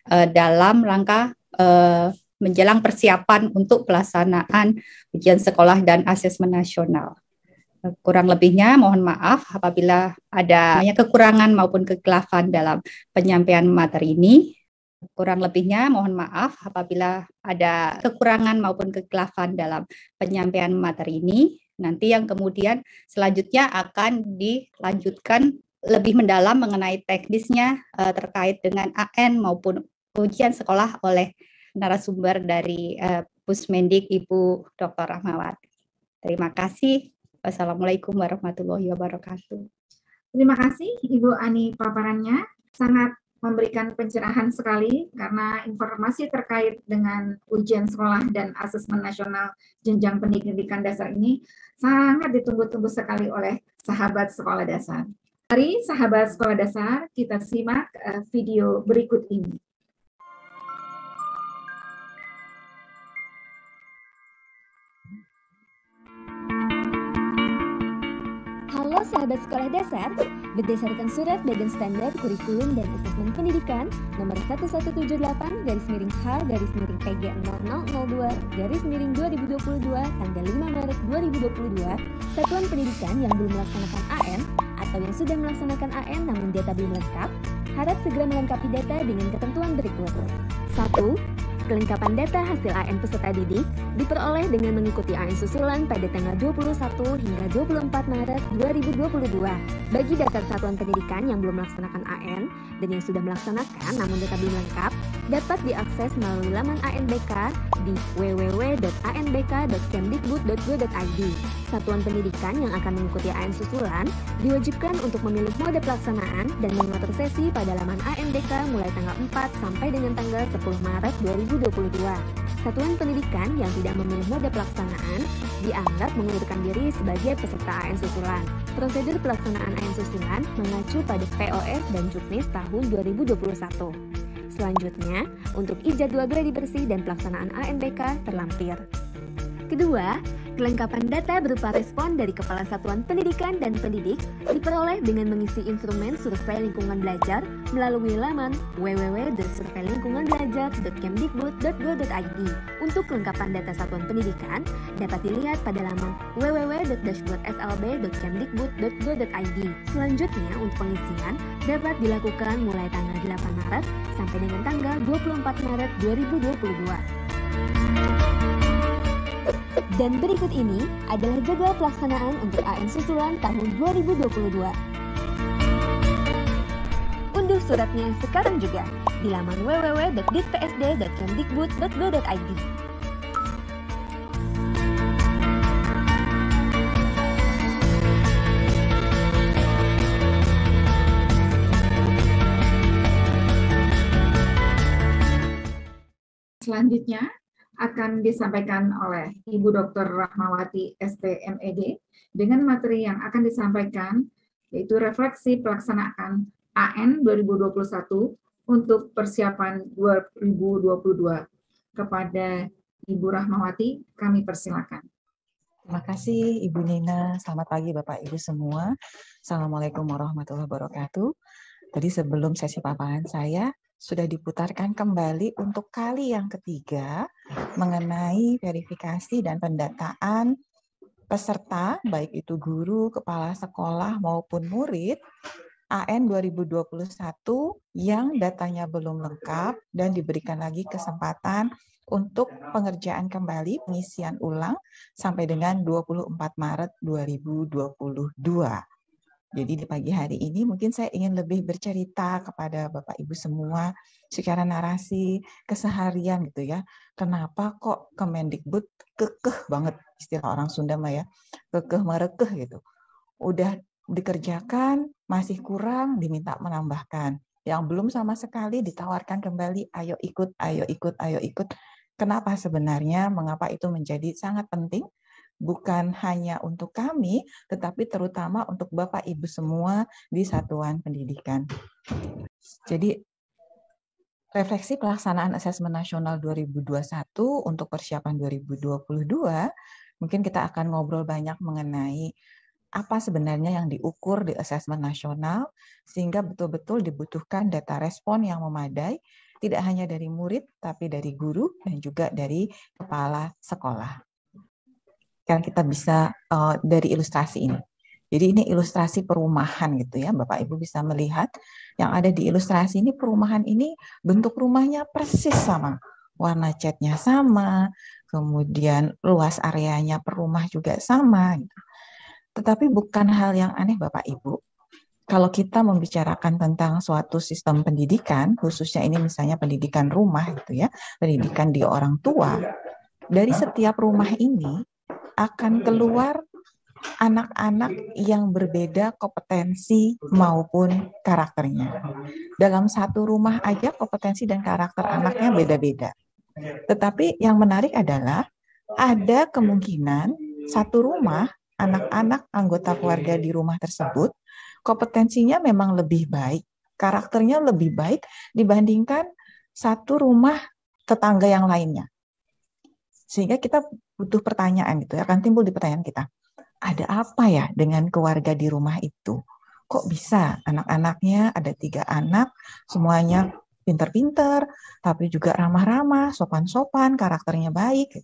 Speaker 3: dalam rangka menjelang persiapan untuk pelaksanaan ujian sekolah dan asesmen nasional. Kurang lebihnya mohon maaf apabila ada kekurangan maupun kekhilafan dalam penyampaian materi ini. Kurang lebihnya mohon maaf apabila ada kekurangan maupun kekhilafan dalam penyampaian materi ini. Nanti yang kemudian selanjutnya akan dilanjutkan lebih mendalam mengenai teknisnya uh, terkait dengan A N maupun ujian sekolah oleh narasumber dari uh, Pusmendik Ibu Doktor Rahmawati. Terima kasih. Wassalamualaikum warahmatullahi wabarakatuh.
Speaker 1: Terima kasih Ibu Ani paparannya. Sangat memberikan pencerahan sekali karena informasi terkait dengan ujian sekolah dan asesmen nasional jenjang pendidikan dasar ini sangat ditunggu-tunggu sekali oleh sahabat sekolah dasar. Mari sahabat sekolah dasar kita simak uh, video berikut ini.
Speaker 5: Halo sahabat sekolah dasar, berdasarkan surat badan standar kurikulum dan asesmen pendidikan nomor seribu seratus tujuh puluh delapan garis miring H garis miring P G nol nol nol dua garis miring dua ribu dua puluh dua tanggal lima Maret dua ribu dua puluh dua, satuan pendidikan yang belum melaksanakan A N atau yang sudah melaksanakan A N namun data belum lengkap, harap segera melengkapi data dengan ketentuan berikut. satu. Kelengkapan data hasil A N peserta didik diperoleh dengan mengikuti A N susulan pada tanggal dua puluh satu hingga dua puluh empat Maret dua ribu dua puluh dua. Bagi daftar satuan pendidikan yang belum melaksanakan A N dan yang sudah melaksanakan namun data belum lengkap, dapat diakses melalui laman A N B K di w w w dot a n b k dot kemdikbud dot go dot i d. Satuan pendidikan yang akan mengikuti A N susulan diwajibkan untuk memilih mode pelaksanaan dan mengatur sesi pada laman A N B K mulai tanggal empat sampai dengan tanggal sepuluh Maret dua ribu dua puluh dua. Satuan pendidikan yang tidak memilih mode pelaksanaan dianggap mengundurkan diri sebagai peserta A N susulan. Prosedur pelaksanaan A N susulan mengacu pada P O S dan Juknis tahun dua ribu dua puluh satu. Selanjutnya, untuk e-jadwal gladi bersih dan pelaksanaan A N B K terlampir. Kedua, kelengkapan data berupa respon dari Kepala Satuan Pendidikan dan Pendidik diperoleh dengan mengisi instrumen survei lingkungan belajar melalui laman w w w dot survei lingkungan belajar dot kemdikbud dot go dot i d. Untuk kelengkapan data satuan pendidikan dapat dilihat pada laman w w w dot dashboard s l b dot kemdikbud dot go dot i d. Selanjutnya, untuk pengisian dapat dilakukan mulai tanggal delapan Maret sampai dengan tanggal dua puluh empat Maret dua ribu dua puluh dua. Dan berikut ini adalah jadwal pelaksanaan untuk A N susulan tahun dua ribu dua puluh dua. Unduh suratnya sekarang juga di laman w w w dot ditpsd dot kemdikbud dot go dot i d.
Speaker 1: Selanjutnya akan disampaikan oleh Ibu Doktor Rahmawati S T M E D dengan materi yang akan disampaikan yaitu refleksi pelaksanaan A N dua ribu dua puluh satu untuk persiapan dua ribu dua puluh dua. Kepada Ibu Rahmawati, kami persilakan.
Speaker 4: Terima kasih Ibu Nina. Selamat pagi Bapak Ibu semua. Assalamualaikum warahmatullahi wabarakatuh. Tadi sebelum sesi paparan saya sudah diputarkan kembali untuk kali yang ketiga mengenai verifikasi dan pendataan peserta, baik itu guru, kepala sekolah maupun murid A N dua ribu dua puluh satu yang datanya belum lengkap dan diberikan lagi kesempatan untuk pengerjaan kembali, pengisian ulang sampai dengan dua puluh empat Maret dua ribu dua puluh dua. Jadi di pagi hari ini mungkin saya ingin lebih bercerita kepada Bapak Ibu semua secara narasi keseharian gitu ya. Kenapa kok Kemendikbud kekeh banget, istilah orang Sunda mah ya, kekeh merekeh gitu. Udah dikerjakan, masih kurang, diminta menambahkan. Yang belum sama sekali ditawarkan kembali, ayo ikut, ayo ikut, ayo ikut. Kenapa sebenarnya, mengapa itu menjadi sangat penting? Bukan hanya untuk kami, tetapi terutama untuk Bapak Ibu semua di satuan pendidikan. Jadi, refleksi pelaksanaan asesmen nasional dua ribu dua puluh satu untuk persiapan dua ribu dua puluh dua, mungkin kita akan ngobrol banyak mengenai apa sebenarnya yang diukur di asesmen nasional, sehingga betul-betul dibutuhkan data respon yang memadai, tidak hanya dari murid, tapi dari guru dan juga dari kepala sekolah. Kan kita bisa uh, dari ilustrasi ini. Jadi ini ilustrasi perumahan gitu ya, Bapak Ibu bisa melihat yang ada di ilustrasi ini, perumahan ini bentuk rumahnya persis sama, warna catnya sama, kemudian luas areanya per rumah juga sama. Gitu. Tetapi bukan hal yang aneh Bapak Ibu. Kalau kita membicarakan tentang suatu sistem pendidikan, khususnya ini misalnya pendidikan rumah gitu ya, pendidikan di orang tua, dari setiap rumah ini akan keluar anak-anak yang berbeda kompetensi maupun karakternya. Dalam satu rumah aja kompetensi dan karakter anaknya beda-beda. Tetapi yang menarik adalah ada kemungkinan satu rumah, anak-anak anggota keluarga di rumah tersebut kompetensinya memang lebih baik, karakternya lebih baik dibandingkan satu rumah tetangga yang lainnya. Sehingga kita butuh pertanyaan gitu ya, akan timbul di pertanyaan kita. Ada apa ya dengan keluarga di rumah itu? Kok bisa anak-anaknya ada tiga anak, semuanya pinter-pinter, tapi juga ramah-ramah, sopan-sopan, karakternya baik.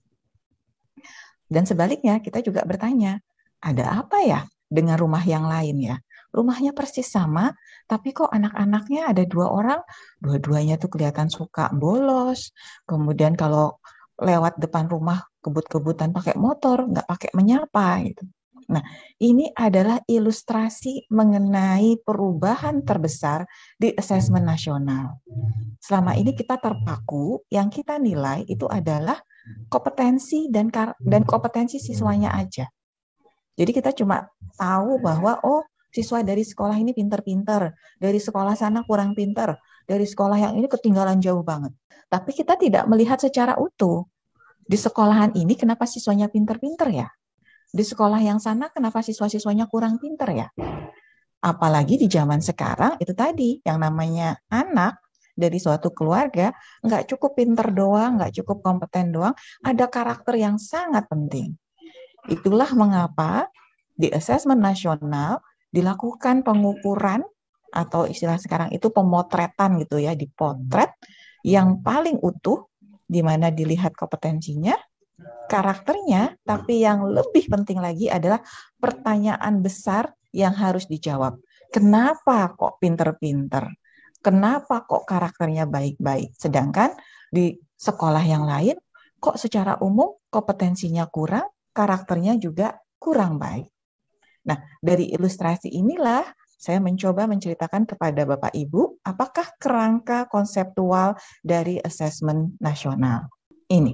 Speaker 4: Dan sebaliknya kita juga bertanya, ada apa ya dengan rumah yang lain ya? rumahnya persis sama, tapi kok anak-anaknya ada dua orang, dua-duanya tuh kelihatan suka bolos. Kemudian kalau lewat depan rumah kebut-kebutan pakai motor, nggak pakai menyapa gitu. Nah, ini adalah ilustrasi mengenai perubahan terbesar di asesmen nasional. Selama ini kita terpaku, yang kita nilai itu adalah kompetensi dan dan kompetensi siswanya aja. Jadi kita cuma tahu bahwa oh siswa dari sekolah ini pinter-pinter, dari sekolah sana kurang pinter, dari sekolah yang ini ketinggalan jauh banget. Tapi kita tidak melihat secara utuh. Di sekolahan ini kenapa siswanya pinter-pinter ya? Di sekolah yang sana kenapa siswa-siswanya kurang pinter ya? Apalagi di zaman sekarang itu tadi yang namanya anak dari suatu keluarga nggak cukup pinter doang, nggak cukup kompeten doang, ada karakter yang sangat penting. Itulah mengapa di asesmen nasional dilakukan pengukuran atau istilah sekarang itu pemotretan gitu ya, dipotret yang paling utuh di mana dilihat kompetensinya, karakternya, tapi yang lebih penting lagi adalah pertanyaan besar yang harus dijawab. Kenapa kok pinter-pinter? Kenapa kok karakternya baik-baik? Sedangkan di sekolah yang lain, kok secara umum kompetensinya kurang, karakternya juga kurang baik. Nah, dari ilustrasi inilah saya mencoba menceritakan kepada Bapak Ibu, apakah kerangka konseptual dari asesmen nasional ini.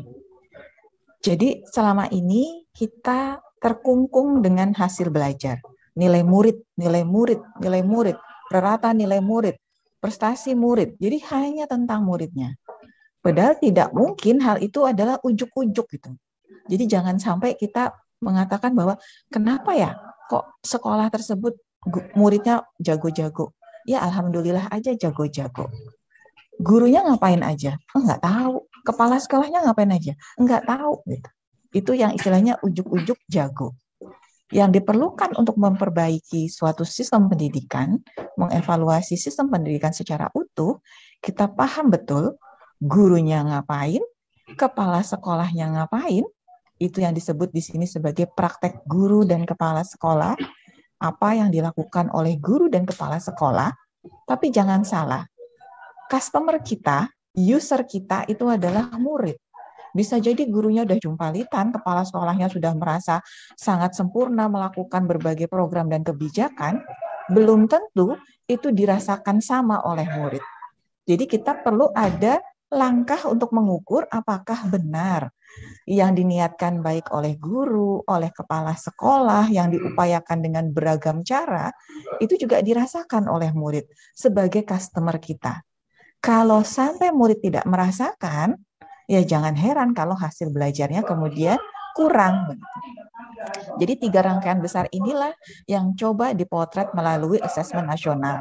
Speaker 4: Jadi selama ini kita terkungkung dengan hasil belajar, nilai murid, nilai murid, nilai murid, rata nilai murid, prestasi murid. Jadi hanya tentang muridnya. Padahal tidak mungkin hal itu adalah ujuk-ujuk gitu. Jadi jangan sampai kita mengatakan bahwa kenapa ya kok sekolah tersebut muridnya jago-jago. Ya alhamdulillah aja jago-jago. Gurunya ngapain aja? Enggak tahu. Kepala sekolahnya ngapain aja? Enggak tahu. Gitu. Itu yang istilahnya ujuk-ujuk jago. Yang diperlukan untuk memperbaiki suatu sistem pendidikan, mengevaluasi sistem pendidikan secara utuh, kita paham betul gurunya ngapain, kepala sekolahnya ngapain, itu yang disebut di sini sebagai praktek guru dan kepala sekolah, apa yang dilakukan oleh guru dan kepala sekolah. Tapi jangan salah, customer kita, user kita itu adalah murid. Bisa jadi gurunya udah jumpalitan, kepala sekolahnya sudah merasa sangat sempurna melakukan berbagai program dan kebijakan, belum tentu itu dirasakan sama oleh murid. Jadi kita perlu ada langkah untuk mengukur apakah benar yang diniatkan baik oleh guru, oleh kepala sekolah, yang diupayakan dengan beragam cara, itu juga dirasakan oleh murid sebagai customer kita. Kalau sampai murid tidak merasakan, ya jangan heran kalau hasil belajarnya kemudian kurang. Jadi tiga rangkaian besar inilah yang coba dipotret melalui asesmen nasional.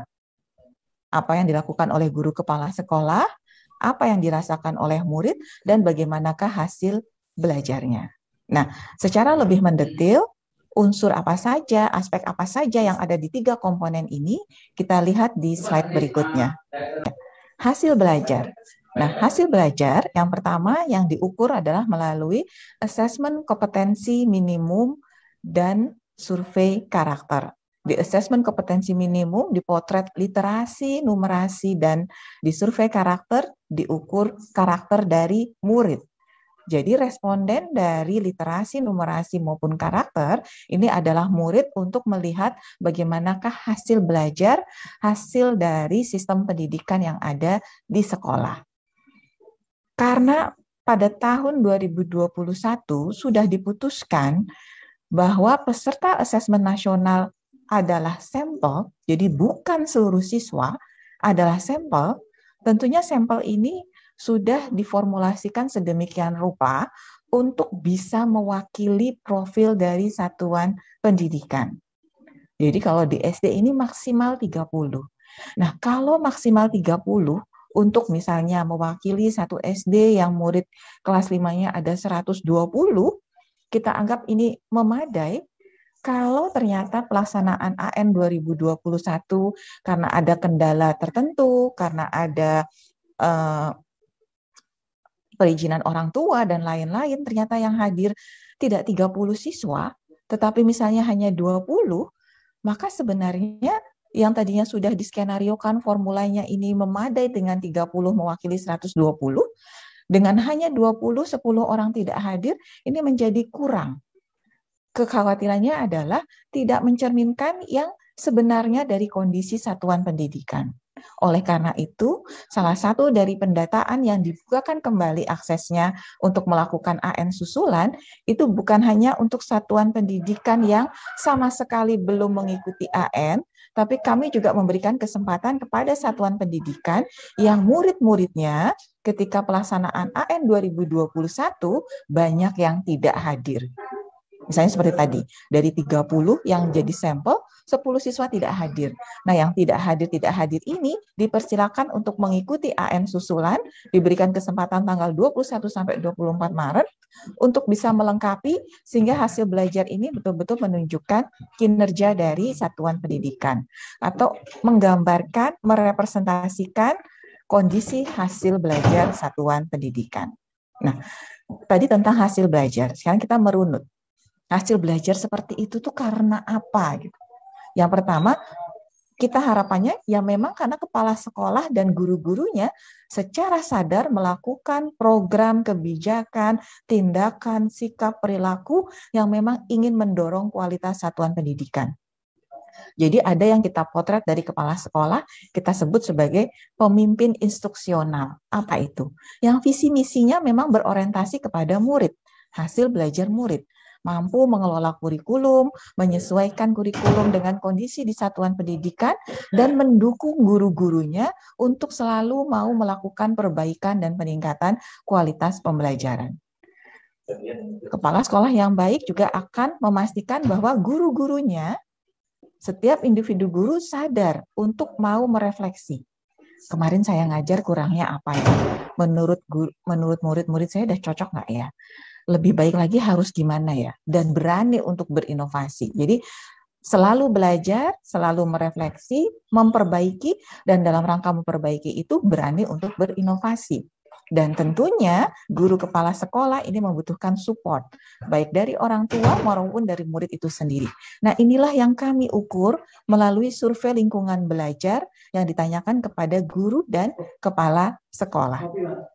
Speaker 4: Apa yang dilakukan oleh guru kepala sekolah, apa yang dirasakan oleh murid, dan bagaimanakah hasil belajarnya. Nah, secara lebih mendetail, unsur apa saja, aspek apa saja yang ada di tiga komponen ini, kita lihat di slide berikutnya. Hasil belajar. Nah, hasil belajar yang pertama yang diukur adalah melalui asesmen kompetensi minimum dan survei karakter. Di asesmen kompetensi minimum dipotret literasi, numerasi, dan di survei karakter diukur karakter dari murid. Jadi responden dari literasi, numerasi, maupun karakter ini adalah murid untuk melihat bagaimanakah hasil belajar, hasil dari sistem pendidikan yang ada di sekolah. Karena pada tahun dua ribu dua puluh satu sudah diputuskan bahwa peserta asesmen nasional adalah sampel, jadi bukan seluruh siswa, adalah sampel, tentunya sampel ini sudah diformulasikan sedemikian rupa untuk bisa mewakili profil dari satuan pendidikan. Jadi kalau di S D ini maksimal tiga puluh. Nah, kalau maksimal tiga puluh, untuk misalnya mewakili satu S D yang murid kelas limanya ada seratus dua puluh, kita anggap ini memadai. Kalau ternyata pelaksanaan A N dua ribu dua puluh satu karena ada kendala tertentu, karena ada uh, perizinan orang tua dan lain-lain, ternyata yang hadir tidak tiga puluh siswa, tetapi misalnya hanya dua puluh, maka sebenarnya yang tadinya sudah diskenariokan formulanya ini memadai dengan tiga puluh mewakili seratus dua puluh, dengan hanya dua puluh, sepuluh orang tidak hadir, ini menjadi kurang. Kekhawatirannya adalah tidak mencerminkan yang sebenarnya dari kondisi satuan pendidikan. Oleh karena itu, salah satu dari pendataan yang dibukakan kembali aksesnya untuk melakukan A N susulan, itu bukan hanya untuk satuan pendidikan yang sama sekali belum mengikuti A N, tapi kami juga memberikan kesempatan kepada satuan pendidikan yang murid-muridnya ketika pelaksanaan A N dua ribu dua puluh satu banyak yang tidak hadir. Misalnya seperti tadi, dari tiga puluh yang jadi sampel, sepuluh siswa tidak hadir. Nah, yang tidak hadir, tidak hadir ini dipersilakan untuk mengikuti A N susulan, diberikan kesempatan tanggal dua puluh satu sampai dua puluh empat Maret, untuk bisa melengkapi, sehingga hasil belajar ini betul-betul menunjukkan kinerja dari satuan pendidikan, atau menggambarkan, merepresentasikan kondisi hasil belajar satuan pendidikan. Nah, tadi tentang hasil belajar, sekarang kita merunut. Hasil belajar seperti itu tuh karena apa gitu. Yang pertama, kita harapannya ya memang karena kepala sekolah dan guru-gurunya secara sadar melakukan program kebijakan, tindakan, sikap, perilaku yang memang ingin mendorong kualitas satuan pendidikan. Jadi ada yang kita potret dari kepala sekolah, kita sebut sebagai pemimpin instruksional. Apa itu? Yang visi misinya memang berorientasi kepada murid, hasil belajar murid. Mampu mengelola kurikulum, menyesuaikan kurikulum dengan kondisi di satuan pendidikan, dan mendukung guru-gurunya untuk selalu mau melakukan perbaikan dan peningkatan kualitas pembelajaran. Kepala sekolah yang baik juga akan memastikan bahwa guru-gurunya, setiap individu guru sadar untuk mau merefleksi. Kemarin saya ngajar kurangnya apa ya? Menurut guru, menurut murid-murid saya udah cocok nggak ya? Lebih baik lagi harus gimana ya, dan berani untuk berinovasi. Jadi selalu belajar, selalu merefleksi, memperbaiki, dan dalam rangka memperbaiki itu berani untuk berinovasi. Dan tentunya guru kepala sekolah ini membutuhkan support, baik dari orang tua maupun dari murid itu sendiri. Nah, inilah yang kami ukur melalui survei lingkungan belajar yang ditanyakan kepada guru dan kepala sekolah.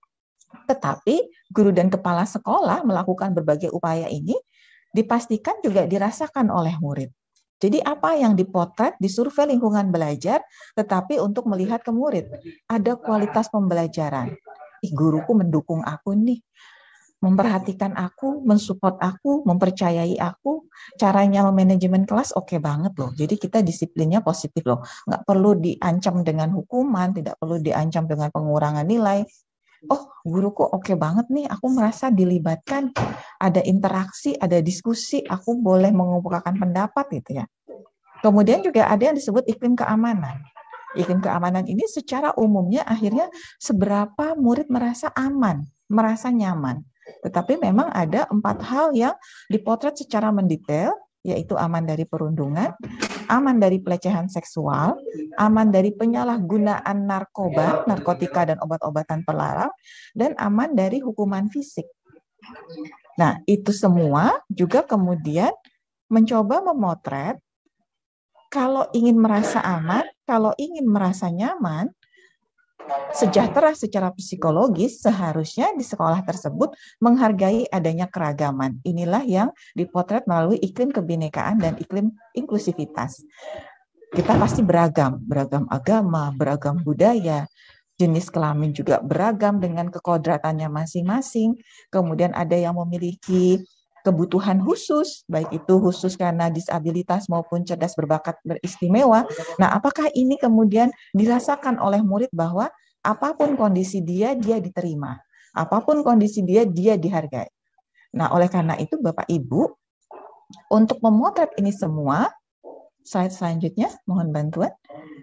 Speaker 4: Tetapi guru dan kepala sekolah melakukan berbagai upaya ini dipastikan juga dirasakan oleh murid. Jadi apa yang dipotret di survei lingkungan belajar, tetapi untuk melihat ke murid, ada kualitas pembelajaran. Ih, guruku mendukung aku nih, memperhatikan aku, mensupport aku, mempercayai aku, caranya memanajemen kelas oke banget loh. Jadi kita disiplinnya positif loh, nggak perlu diancam dengan hukuman, tidak perlu diancam dengan pengurangan nilai. Oh, guruku oke banget nih, aku merasa dilibatkan, ada interaksi, ada diskusi, aku boleh mengemukakan pendapat gitu ya. Kemudian juga ada yang disebut iklim keamanan. Iklim keamanan ini secara umumnya akhirnya seberapa murid merasa aman, merasa nyaman. Tetapi memang ada empat hal yang dipotret secara mendetail, yaitu aman dari perundungan, aman dari pelecehan seksual, aman dari penyalahgunaan narkoba, narkotika dan obat-obatan terlarang, dan aman dari hukuman fisik. Nah, itu semua juga kemudian mencoba memotret kalau ingin merasa aman, kalau ingin merasa nyaman, sejahtera secara psikologis, seharusnya di sekolah tersebut menghargai adanya keragaman. Inilah yang dipotret melalui iklim kebinekaan dan iklim inklusivitas. Kita pasti beragam, beragam agama, beragam budaya, jenis kelamin juga beragam dengan kekodratannya masing-masing. Kemudian ada yang memiliki kebutuhan khusus, baik itu khusus karena disabilitas maupun cerdas berbakat beristimewa. Nah, apakah ini kemudian dirasakan oleh murid bahwa apapun kondisi dia, dia diterima. Apapun kondisi dia, dia dihargai. Nah, oleh karena itu Bapak Ibu, untuk memotret ini semua, slide selanjutnya, mohon bantuan.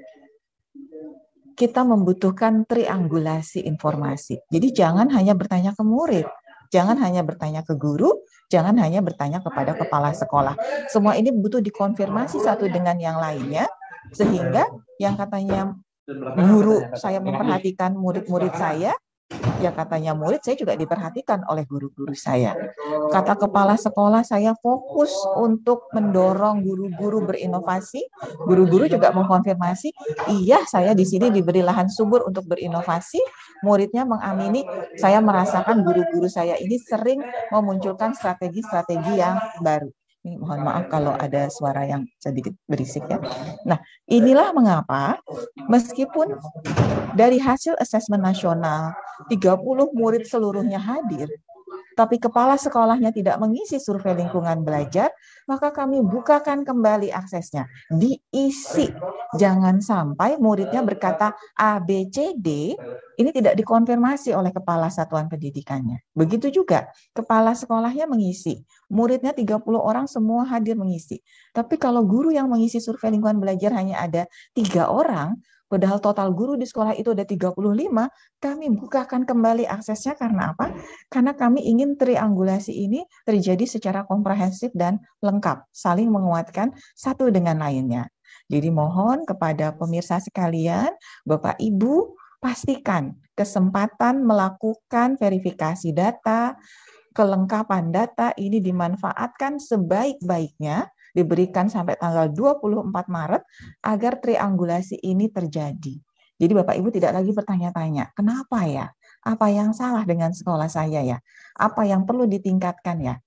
Speaker 4: Kita membutuhkan triangulasi informasi. Jadi jangan hanya bertanya ke murid, jangan hanya bertanya ke guru, jangan hanya bertanya kepada kepala sekolah. Semua ini butuh dikonfirmasi satu dengan yang lainnya, sehingga yang katanya guru saya memperhatikan murid-murid saya, Ya katanya murid, saya juga diperhatikan oleh guru-guru saya. Kata kepala sekolah, saya fokus untuk mendorong guru-guru berinovasi. Guru-guru juga mengkonfirmasi, iya saya di sini diberi lahan subur untuk berinovasi. Muridnya mengamini, saya merasakan guru-guru saya ini sering memunculkan strategi-strategi yang baru. Ini mohon maaf kalau ada suara yang sedikit berisik ya. Nah, inilah mengapa meskipun dari hasil asesmen nasional tiga puluh murid seluruhnya hadir, tapi kepala sekolahnya tidak mengisi survei lingkungan belajar, maka kami bukakan kembali aksesnya. Diisi. Jangan sampai muridnya berkata A, B, C, D, ini tidak dikonfirmasi oleh kepala satuan pendidikannya. Begitu juga, kepala sekolahnya mengisi. Muridnya tiga puluh orang semua hadir mengisi. Tapi kalau guru yang mengisi survei lingkungan belajar hanya ada tiga orang, padahal total guru di sekolah itu ada tiga puluh lima, kami bukakan kembali aksesnya karena apa? Karena kami ingin triangulasi ini terjadi secara komprehensif dan lengkap, saling menguatkan satu dengan lainnya. Jadi mohon kepada pemirsa sekalian, Bapak Ibu, pastikan kesempatan melakukan verifikasi data, kelengkapan data ini dimanfaatkan sebaik-baiknya, diberikan sampai tanggal dua puluh empat Maret agar triangulasi ini terjadi. Jadi Bapak Ibu tidak lagi bertanya-tanya, kenapa ya? Apa yang salah dengan sekolah saya ya? Apa yang perlu ditingkatkan ya?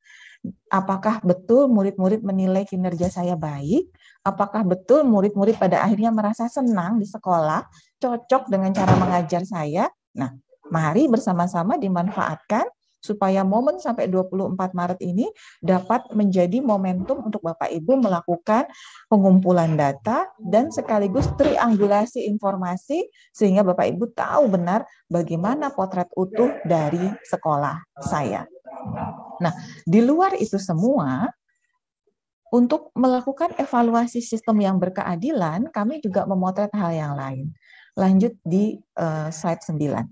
Speaker 4: Apakah betul murid-murid menilai kinerja saya baik? Apakah betul murid-murid pada akhirnya merasa senang di sekolah, cocok dengan cara mengajar saya? Nah, mari bersama-sama dimanfaatkan supaya momen sampai dua puluh empat Maret ini dapat menjadi momentum untuk Bapak Ibu melakukan pengumpulan data dan sekaligus triangulasi informasi sehingga Bapak Ibu tahu benar bagaimana potret utuh dari sekolah saya. Nah, di luar itu semua, untuk melakukan evaluasi sistem yang berkeadilan, kami juga memotret hal yang lain. Lanjut di uh, slide sembilan.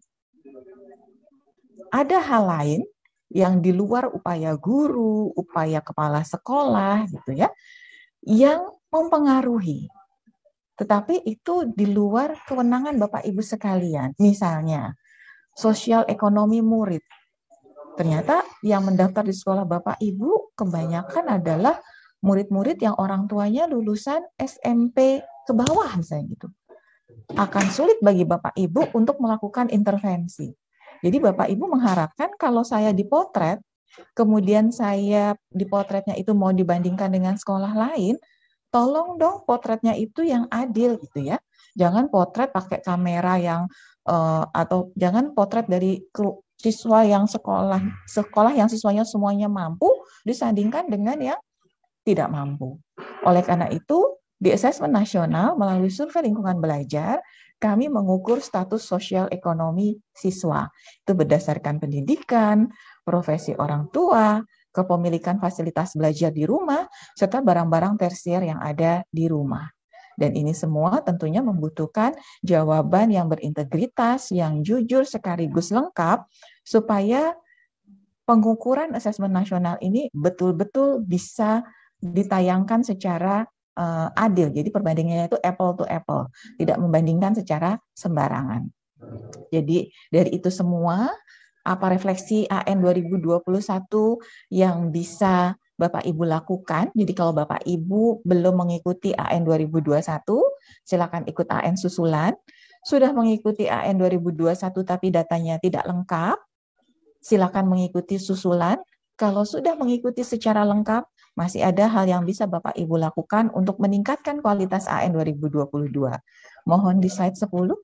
Speaker 4: Ada hal lain yang di luar upaya guru, upaya kepala sekolah gitu ya, yang mempengaruhi. Tetapi itu di luar kewenangan Bapak Ibu sekalian. Misalnya, sosial ekonomi murid. Ternyata yang mendaftar di sekolah Bapak Ibu kebanyakan adalah murid-murid yang orang tuanya lulusan S M P ke bawah misalnya gitu. Akan sulit bagi Bapak Ibu untuk melakukan intervensi. Jadi Bapak Ibu mengharapkan kalau saya dipotret, kemudian saya dipotretnya itu mau dibandingkan dengan sekolah lain, tolong dong potretnya itu yang adil gitu ya. Jangan potret pakai kamera yang uh, atau jangan potret dari siswa yang sekolah sekolah yang siswanya semuanya mampu disandingkan dengan yang tidak mampu. Oleh karena itu, di asesmen nasional melalui survei lingkungan belajar, kami mengukur status sosial ekonomi siswa. Itu berdasarkan pendidikan, profesi orang tua, kepemilikan fasilitas belajar di rumah, serta barang-barang tersier yang ada di rumah. Dan ini semua tentunya membutuhkan jawaban yang berintegritas, yang jujur sekaligus lengkap, supaya pengukuran asesmen nasional ini betul-betul bisa ditayangkan secara uh, adil. Jadi perbandingannya itu apple to apple, tidak membandingkan secara sembarangan. Jadi dari itu semua, apa refleksi A N dua ribu dua puluh satu yang bisa Bapak Ibu lakukan? Jadi kalau Bapak Ibu belum mengikuti A N dua ribu dua puluh satu, silakan ikut A N susulan. Sudah mengikuti A N dua ribu dua puluh satu tapi datanya tidak lengkap, silakan mengikuti susulan. Kalau sudah mengikuti secara lengkap, masih ada hal yang bisa Bapak Ibu lakukan untuk meningkatkan kualitas A N dua ribu dua puluh dua. Mohon di slide sepuluh.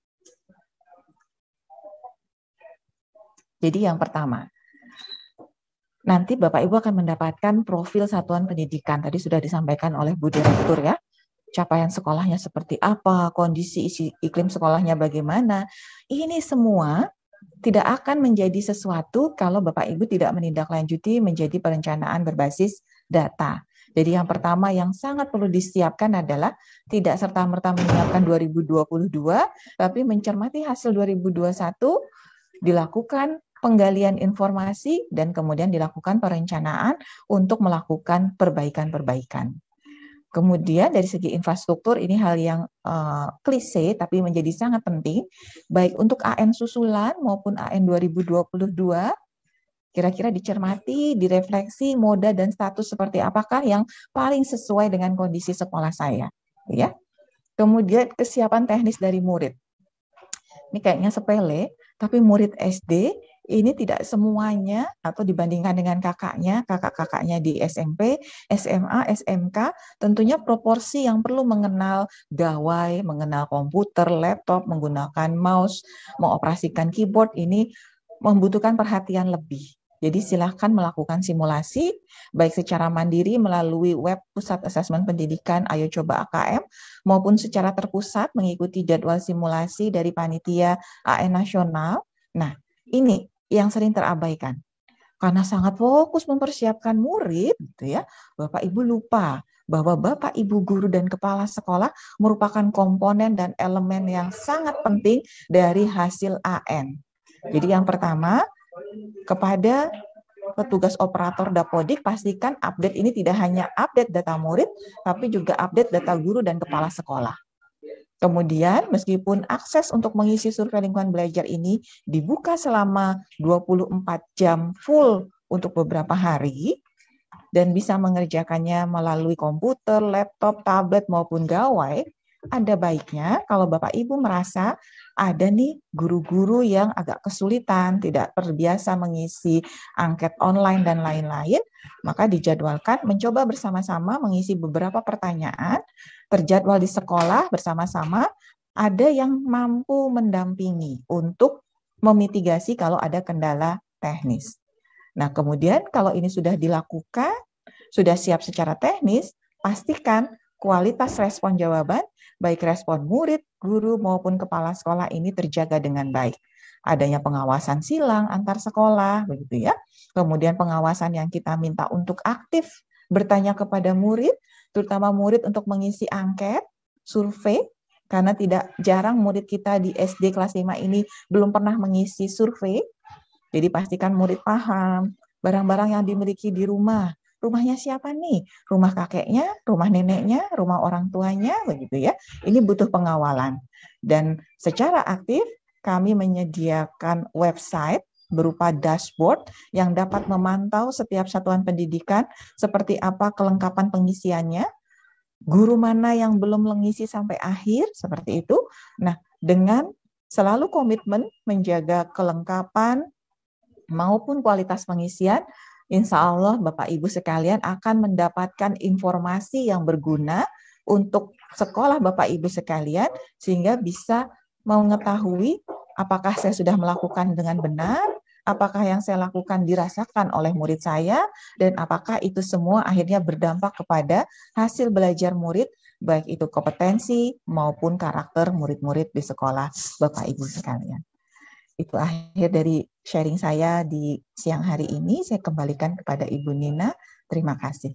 Speaker 4: Jadi yang pertama, nanti Bapak Ibu akan mendapatkan profil satuan pendidikan. Tadi sudah disampaikan oleh Bu Direktur ya. Capaian sekolahnya seperti apa, kondisi isi iklim sekolahnya bagaimana. Ini semua tidak akan menjadi sesuatu kalau Bapak Ibu tidak menindaklanjuti menjadi perencanaan berbasis data. Jadi yang pertama yang sangat perlu disiapkan adalah tidak serta-merta menyiapkan dua ribu dua puluh dua, tapi mencermati hasil dua ribu dua puluh satu, dilakukan penggalian informasi, dan kemudian dilakukan perencanaan untuk melakukan perbaikan-perbaikan. Kemudian dari segi infrastruktur ini hal yang uh, klise tapi menjadi sangat penting baik untuk A N susulan maupun A N dua ribu dua puluh dua. Kira-kira dicermati, direfleksi moda dan status seperti apakah yang paling sesuai dengan kondisi sekolah saya, ya. Kemudian kesiapan teknis dari murid. Ini kayaknya sepele, tapi murid S D ini tidak semuanya atau dibandingkan dengan kakaknya, kakak-kakaknya di S M P, S M A, S M K, tentunya proporsi yang perlu mengenal gawai, mengenal komputer, laptop, menggunakan mouse, mengoperasikan keyboard ini membutuhkan perhatian lebih. Jadi silahkan melakukan simulasi, baik secara mandiri melalui web Pusat Asesmen Pendidikan Ayo Coba A K M, maupun secara terpusat mengikuti jadwal simulasi dari Panitia A N Nasional. Nah, ini yang sering terabaikan. Karena sangat fokus mempersiapkan murid, gitu ya, Bapak Ibu lupa bahwa Bapak Ibu guru dan kepala sekolah merupakan komponen dan elemen yang sangat penting dari hasil A N. Jadi yang pertama, kepada petugas operator Dapodik, pastikan update ini tidak hanya update data murid, tapi juga update data guru dan kepala sekolah. Kemudian, meskipun akses untuk mengisi survei lingkungan belajar ini dibuka selama dua puluh empat jam full untuk beberapa hari, dan bisa mengerjakannya melalui komputer, laptop, tablet, maupun gawai, ada baiknya kalau Bapak Ibu merasa ada nih guru-guru yang agak kesulitan, tidak terbiasa mengisi angket online dan lain-lain, maka dijadwalkan mencoba bersama-sama mengisi beberapa pertanyaan, terjadwal di sekolah bersama-sama, ada yang mampu mendampingi untuk memitigasi kalau ada kendala teknis. Nah, kemudian kalau ini sudah dilakukan, sudah siap secara teknis, pastikan kualitas respon jawaban, baik respon murid, guru, maupun kepala sekolah ini terjaga dengan baik. Adanya pengawasan silang antar sekolah, begitu ya. Kemudian pengawasan yang kita minta untuk aktif bertanya kepada murid, terutama murid untuk mengisi angket, survei, karena tidak jarang murid kita di S D kelas lima ini belum pernah mengisi survei. Jadi pastikan murid paham barang-barang yang dimiliki di rumah. Rumahnya siapa nih? Rumah kakeknya, rumah neneknya, rumah orang tuanya, begitu ya. Ini butuh pengawalan. Dan secara aktif kami menyediakan website berupa dashboard yang dapat memantau setiap satuan pendidikan seperti apa kelengkapan pengisiannya, guru mana yang belum mengisi sampai akhir, seperti itu. Nah, dengan selalu komitmen menjaga kelengkapan maupun kualitas pengisian, insya Allah Bapak Ibu sekalian akan mendapatkan informasi yang berguna untuk sekolah Bapak Ibu sekalian, sehingga bisa mengetahui apakah saya sudah melakukan dengan benar, apakah yang saya lakukan dirasakan oleh murid saya, dan apakah itu semua akhirnya berdampak kepada hasil belajar murid, baik itu kompetensi maupun karakter murid-murid di sekolah Bapak Ibu sekalian. Itu akhir dari sharing saya di siang hari ini. Saya kembalikan kepada Ibu Nina. Terima kasih.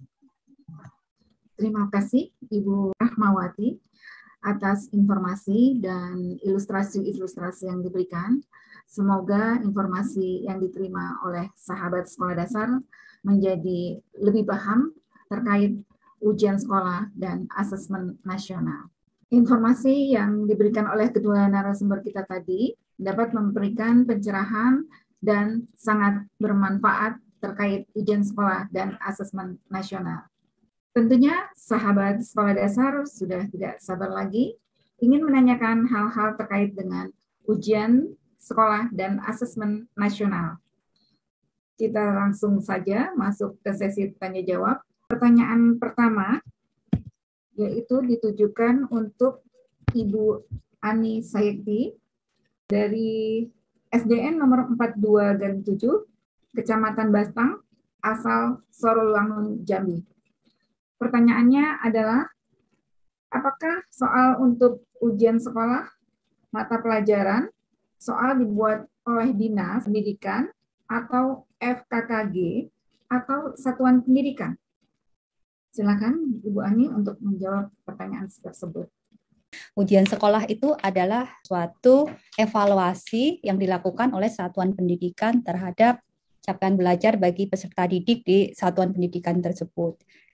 Speaker 1: Terima kasih Ibu Rahmawati atas informasi dan ilustrasi-ilustrasi yang diberikan. Semoga informasi yang diterima oleh sahabat sekolah dasar menjadi lebih paham terkait ujian sekolah dan asesmen nasional. Informasi yang diberikan oleh kedua narasumber kita tadi dapat memberikan pencerahan dan sangat bermanfaat terkait ujian sekolah dan asesmen nasional. Tentunya sahabat sekolah dasar sudah tidak sabar lagi ingin menanyakan hal-hal terkait dengan ujian sekolah dan asesmen nasional. Kita langsung saja masuk ke sesi tanya jawab. Pertanyaan pertama yaitu ditujukan untuk Ibu Ani Sayekti dari S D N nomor empat puluh dua garing tujuh, Kecamatan Bastang, asal Sorowalungun, Jambi. Pertanyaannya adalah, apakah soal untuk ujian sekolah, mata pelajaran, soal dibuat oleh Dinas Pendidikan atau F K K G atau Satuan Pendidikan? Silakan Ibu Ani untuk menjawab pertanyaan tersebut.
Speaker 3: Ujian sekolah itu adalah suatu evaluasi yang dilakukan oleh satuan pendidikan terhadap capaian belajar bagi peserta didik di satuan pendidikan tersebut.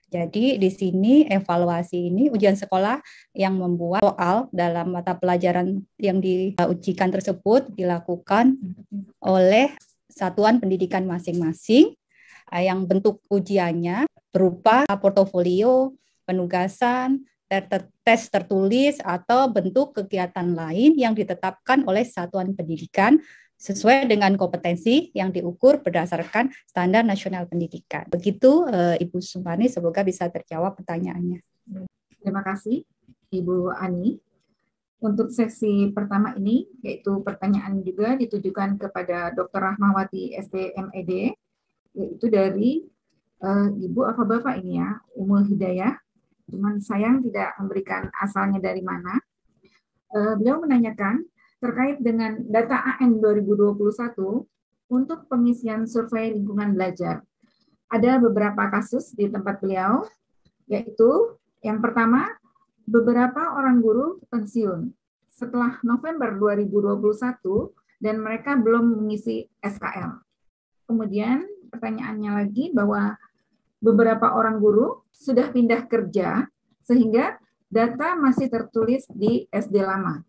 Speaker 3: Jadi di sini evaluasi ini ujian sekolah yang membuat soal dalam mata pelajaran yang diujikan tersebut dilakukan oleh satuan pendidikan masing-masing, yang bentuk ujiannya berupa portofolio, penugasan, tes tertulis, atau bentuk kegiatan lain yang ditetapkan oleh satuan pendidikan sesuai dengan kompetensi yang diukur berdasarkan standar nasional pendidikan. Begitu uh, Ibu Sumarni, semoga bisa terjawab pertanyaannya.
Speaker 1: Terima kasih Ibu Ani. Untuk sesi pertama ini, yaitu pertanyaan juga ditujukan kepada Doktor Rahmawati S T M E D, yaitu dari uh, Ibu apa Bapak ini ya, Umul Hidayah. Cuman sayang tidak memberikan asalnya dari mana. Uh, beliau menanyakan, terkait dengan data A N dua ribu dua puluh satu untuk pengisian survei lingkungan belajar. Ada beberapa kasus di tempat beliau, yaitu yang pertama, beberapa orang guru pensiun setelah November dua ribu dua puluh satu dan mereka belum mengisi S K L. Kemudian pertanyaannya lagi bahwa beberapa orang guru sudah pindah kerja sehingga data masih tertulis di S D lama.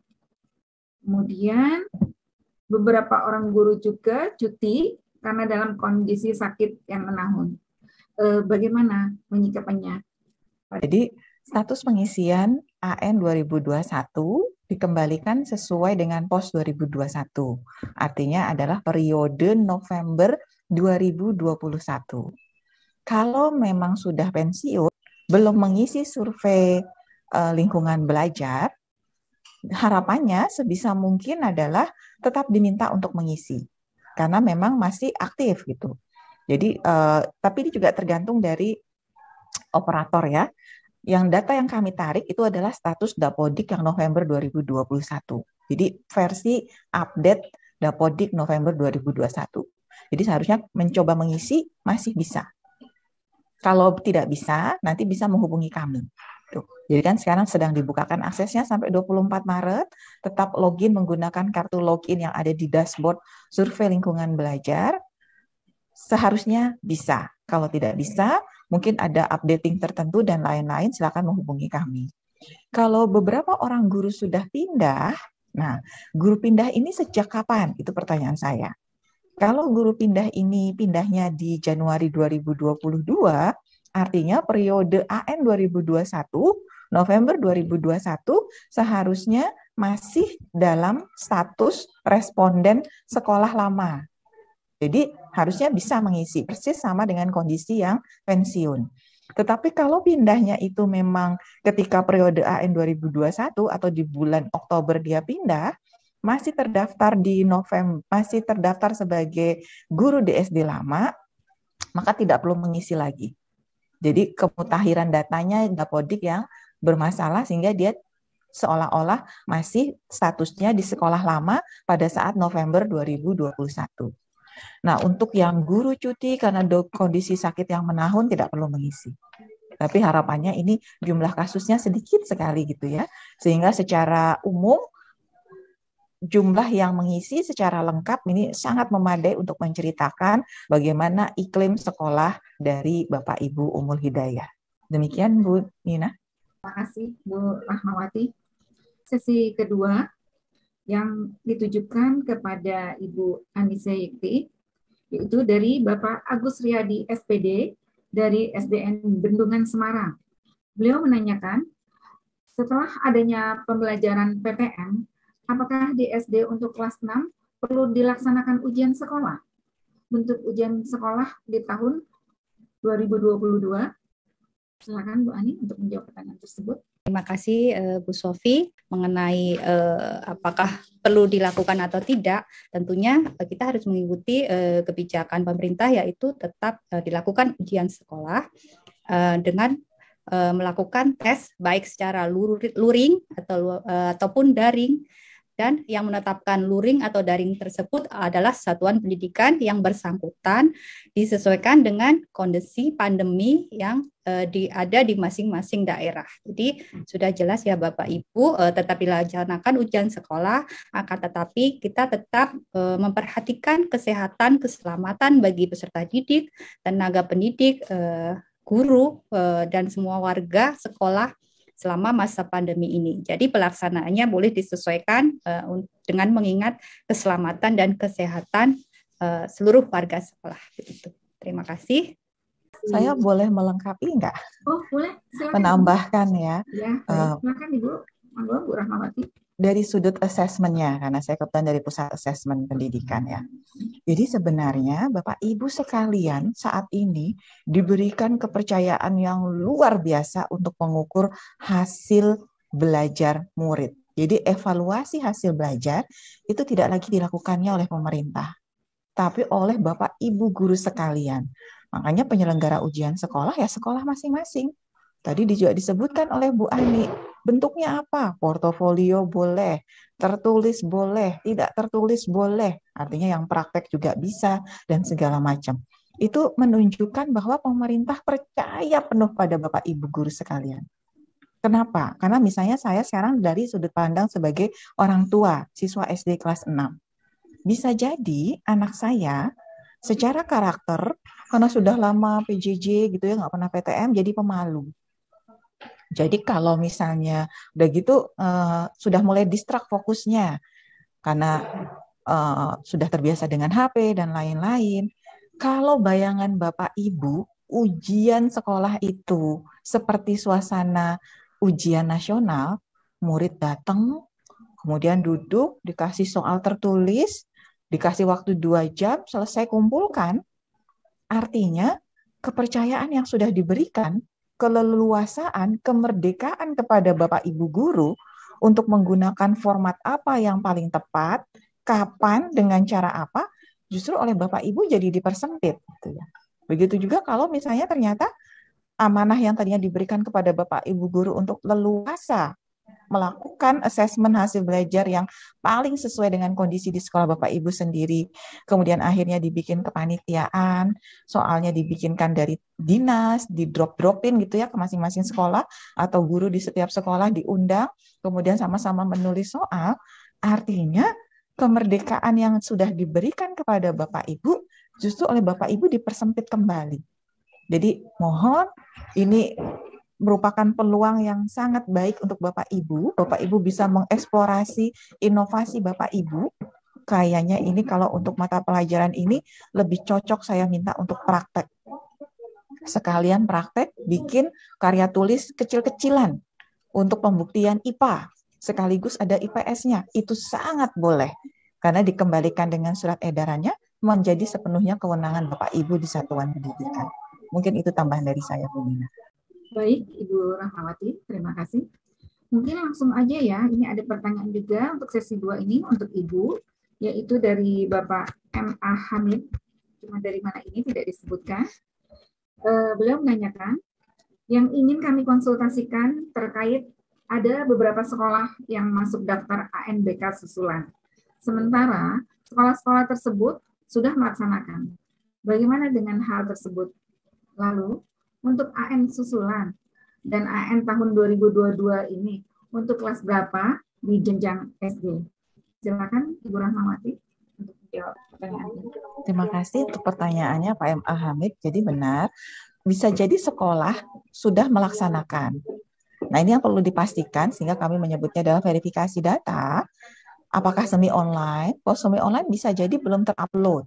Speaker 1: Kemudian beberapa orang guru juga cuti karena dalam kondisi sakit yang menahun. E, bagaimana menyikapinya?
Speaker 4: Jadi status pengisian A N dua ribu dua puluh satu dikembalikan sesuai dengan pos dua ribu dua puluh satu. Artinya adalah periode November dua ribu dua puluh satu. Kalau memang sudah pensiun, belum mengisi survei uh, lingkungan belajar, harapannya sebisa mungkin adalah tetap diminta untuk mengisi karena memang masih aktif gitu. Jadi uh, tapi ini juga tergantung dari operator ya. Yang data yang kami tarik itu adalah status Dapodik yang November dua ribu dua puluh satu. Jadi versi update Dapodik November dua ribu dua puluh satu. Jadi seharusnya mencoba mengisi masih bisa. Kalau tidak bisa, nanti bisa menghubungi kami. Tuh. Jadi kan sekarang sedang dibukakan aksesnya sampai dua puluh empat Maret, tetap login menggunakan kartu login yang ada di dashboard survei lingkungan belajar, seharusnya bisa. Kalau tidak bisa, mungkin ada updating tertentu dan lain-lain, silakan menghubungi kami. Kalau beberapa orang guru sudah pindah, nah guru pindah ini sejak kapan? Itu pertanyaan saya. Kalau guru pindah ini pindahnya di Januari dua ribu dua puluh dua, artinya periode A N dua ribu dua puluh satu, November dua ribu dua puluh satu seharusnya masih dalam status responden sekolah lama. Jadi harusnya bisa mengisi persis sama dengan kondisi yang pensiun. Tetapi kalau pindahnya itu memang ketika periode A N dua ribu dua puluh satu atau di bulan Oktober dia pindah, masih terdaftar di November, masih terdaftar sebagai guru D S D lama, maka tidak perlu mengisi lagi. Jadi kemutahiran datanya Dapodik yang bermasalah sehingga dia seolah-olah masih statusnya di sekolah lama pada saat November dua ribu dua puluh satu. Nah, untuk yang guru cuti karena kondisi sakit yang menahun tidak perlu mengisi. Tapi harapannya ini jumlah kasusnya sedikit sekali gitu ya. Sehingga secara umum jumlah yang mengisi secara lengkap ini sangat memadai untuk menceritakan bagaimana iklim sekolah dari Bapak Ibu Umul Hidayah. Demikian Bu Nina.
Speaker 1: Terima kasih Bu Rahmawati. Sesi kedua yang ditujukan kepada Ibu Anissa Yekti, yaitu dari Bapak Agus Riyadi S P D dari S D N Bendungan Semarang. Beliau menanyakan, setelah adanya pembelajaran P T M, apakah di S D untuk kelas enam perlu dilaksanakan ujian sekolah? Bentuk ujian sekolah di tahun dua ribu dua puluh dua. Silakan Bu Ani untuk menjawab pertanyaan tersebut.
Speaker 3: Terima kasih uh, Bu Sofi mengenai uh, apakah perlu dilakukan atau tidak. Tentunya uh, kita harus mengikuti uh, kebijakan pemerintah, yaitu tetap uh, dilakukan ujian sekolah uh, dengan uh, melakukan tes baik secara luring atau uh, ataupun daring. Dan yang menetapkan luring atau daring tersebut adalah satuan pendidikan yang bersangkutan, disesuaikan dengan kondisi pandemi yang uh, di, ada di masing-masing daerah. Jadi sudah jelas ya Bapak Ibu, uh, tetap dilaksanakan ujian sekolah, akan tetapi kita tetap uh, memperhatikan kesehatan, keselamatan bagi peserta didik, tenaga pendidik, uh, guru uh, dan semua warga sekolah selama masa pandemi ini. Jadi pelaksanaannya boleh disesuaikan uh, dengan mengingat keselamatan dan kesehatan uh, seluruh warga sekolah. Begitu. Terima kasih.
Speaker 4: Saya boleh melengkapi nggak?
Speaker 1: Oh, boleh. Silakan.
Speaker 4: Menambahkan ya.
Speaker 1: Ya,
Speaker 4: uh,
Speaker 1: silakan Ibu. Monggo, Bu Rahmawati.
Speaker 4: Dari sudut asesmennya, karena saya kebetulan dari Pusat Asesmen Pendidikan ya. Jadi sebenarnya Bapak Ibu sekalian saat ini diberikan kepercayaan yang luar biasa untuk mengukur hasil belajar murid. Jadi evaluasi hasil belajar itu tidak lagi dilakukannya oleh pemerintah, tapi oleh Bapak Ibu guru sekalian. Makanya penyelenggara ujian sekolah ya sekolah masing-masing. Tadi juga disebutkan oleh Bu Ani, bentuknya apa? Portofolio boleh, tertulis boleh, tidak tertulis boleh. Artinya yang praktek juga bisa dan segala macam. Itu menunjukkan bahwa pemerintah percaya penuh pada Bapak Ibu guru sekalian. Kenapa? Karena misalnya saya sekarang dari sudut pandang sebagai orang tua siswa S D kelas enam. Bisa jadi anak saya secara karakter, karena sudah lama P J J gitu ya, nggak pernah P T M, jadi pemalu. Jadi kalau misalnya udah gitu uh, sudah mulai distrak fokusnya karena uh, sudah terbiasa dengan H P dan lain-lain. Kalau bayangan Bapak Ibu ujian sekolah itu seperti suasana ujian nasional, murid datang, kemudian duduk, dikasih soal tertulis, dikasih waktu dua jam, selesai kumpulkan, artinya kepercayaan yang sudah diberikan, keleluasaan, kemerdekaan kepada Bapak Ibu guru untuk menggunakan format apa yang paling tepat, kapan, dengan cara apa, justru oleh Bapak Ibu jadi dipersempit. Gitu ya. Begitu juga kalau misalnya ternyata amanah yang tadinya diberikan kepada Bapak Ibu guru untuk leluasa melakukan asesmen hasil belajar yang paling sesuai dengan kondisi di sekolah Bapak Ibu sendiri. Kemudian akhirnya dibikin kepanitiaan, soalnya dibikinkan dari dinas, di drop-dropin gitu ya ke masing-masing sekolah, atau guru di setiap sekolah diundang, kemudian sama-sama menulis soal, artinya kemerdekaan yang sudah diberikan kepada Bapak Ibu, justru oleh Bapak Ibu dipersempit kembali. Jadi mohon, ini merupakan peluang yang sangat baik untuk Bapak Ibu. Bapak Ibu bisa mengeksplorasi inovasi Bapak Ibu. Kayaknya ini kalau untuk mata pelajaran ini lebih cocok saya minta untuk praktek. Sekalian praktek bikin karya tulis kecil-kecilan untuk pembuktian I P A. Sekaligus ada I P S-nya. Itu sangat boleh. Karena dikembalikan dengan surat edarannya menjadi sepenuhnya kewenangan Bapak Ibu di satuan pendidikan. Mungkin itu tambahan dari saya, Bu Nina.
Speaker 1: Baik, Ibu Rahmawati, terima kasih. Mungkin langsung aja ya, ini ada pertanyaan juga untuk sesi dua ini untuk Ibu, yaitu dari Bapak M A Hamid, cuma dari mana ini tidak disebutkan. Uh, beliau menanyakan, yang ingin kami konsultasikan terkait ada beberapa sekolah yang masuk daftar A N B K susulan. Sementara sekolah-sekolah tersebut sudah melaksanakan. Bagaimana dengan hal tersebut? Lalu, untuk A N susulan dan A N tahun dua ribu dua puluh dua ini untuk kelas berapa di jenjang S D? Silakan Ibu Rahmawati untuk menjawab pertanyaannya.
Speaker 4: Terima kasih untuk pertanyaannya Pak M A Hamid. Jadi benar, bisa jadi sekolah sudah melaksanakan. Nah ini yang perlu dipastikan sehingga kami menyebutnya adalah verifikasi data. Apakah semi online? Kalau semi online bisa jadi belum terupload.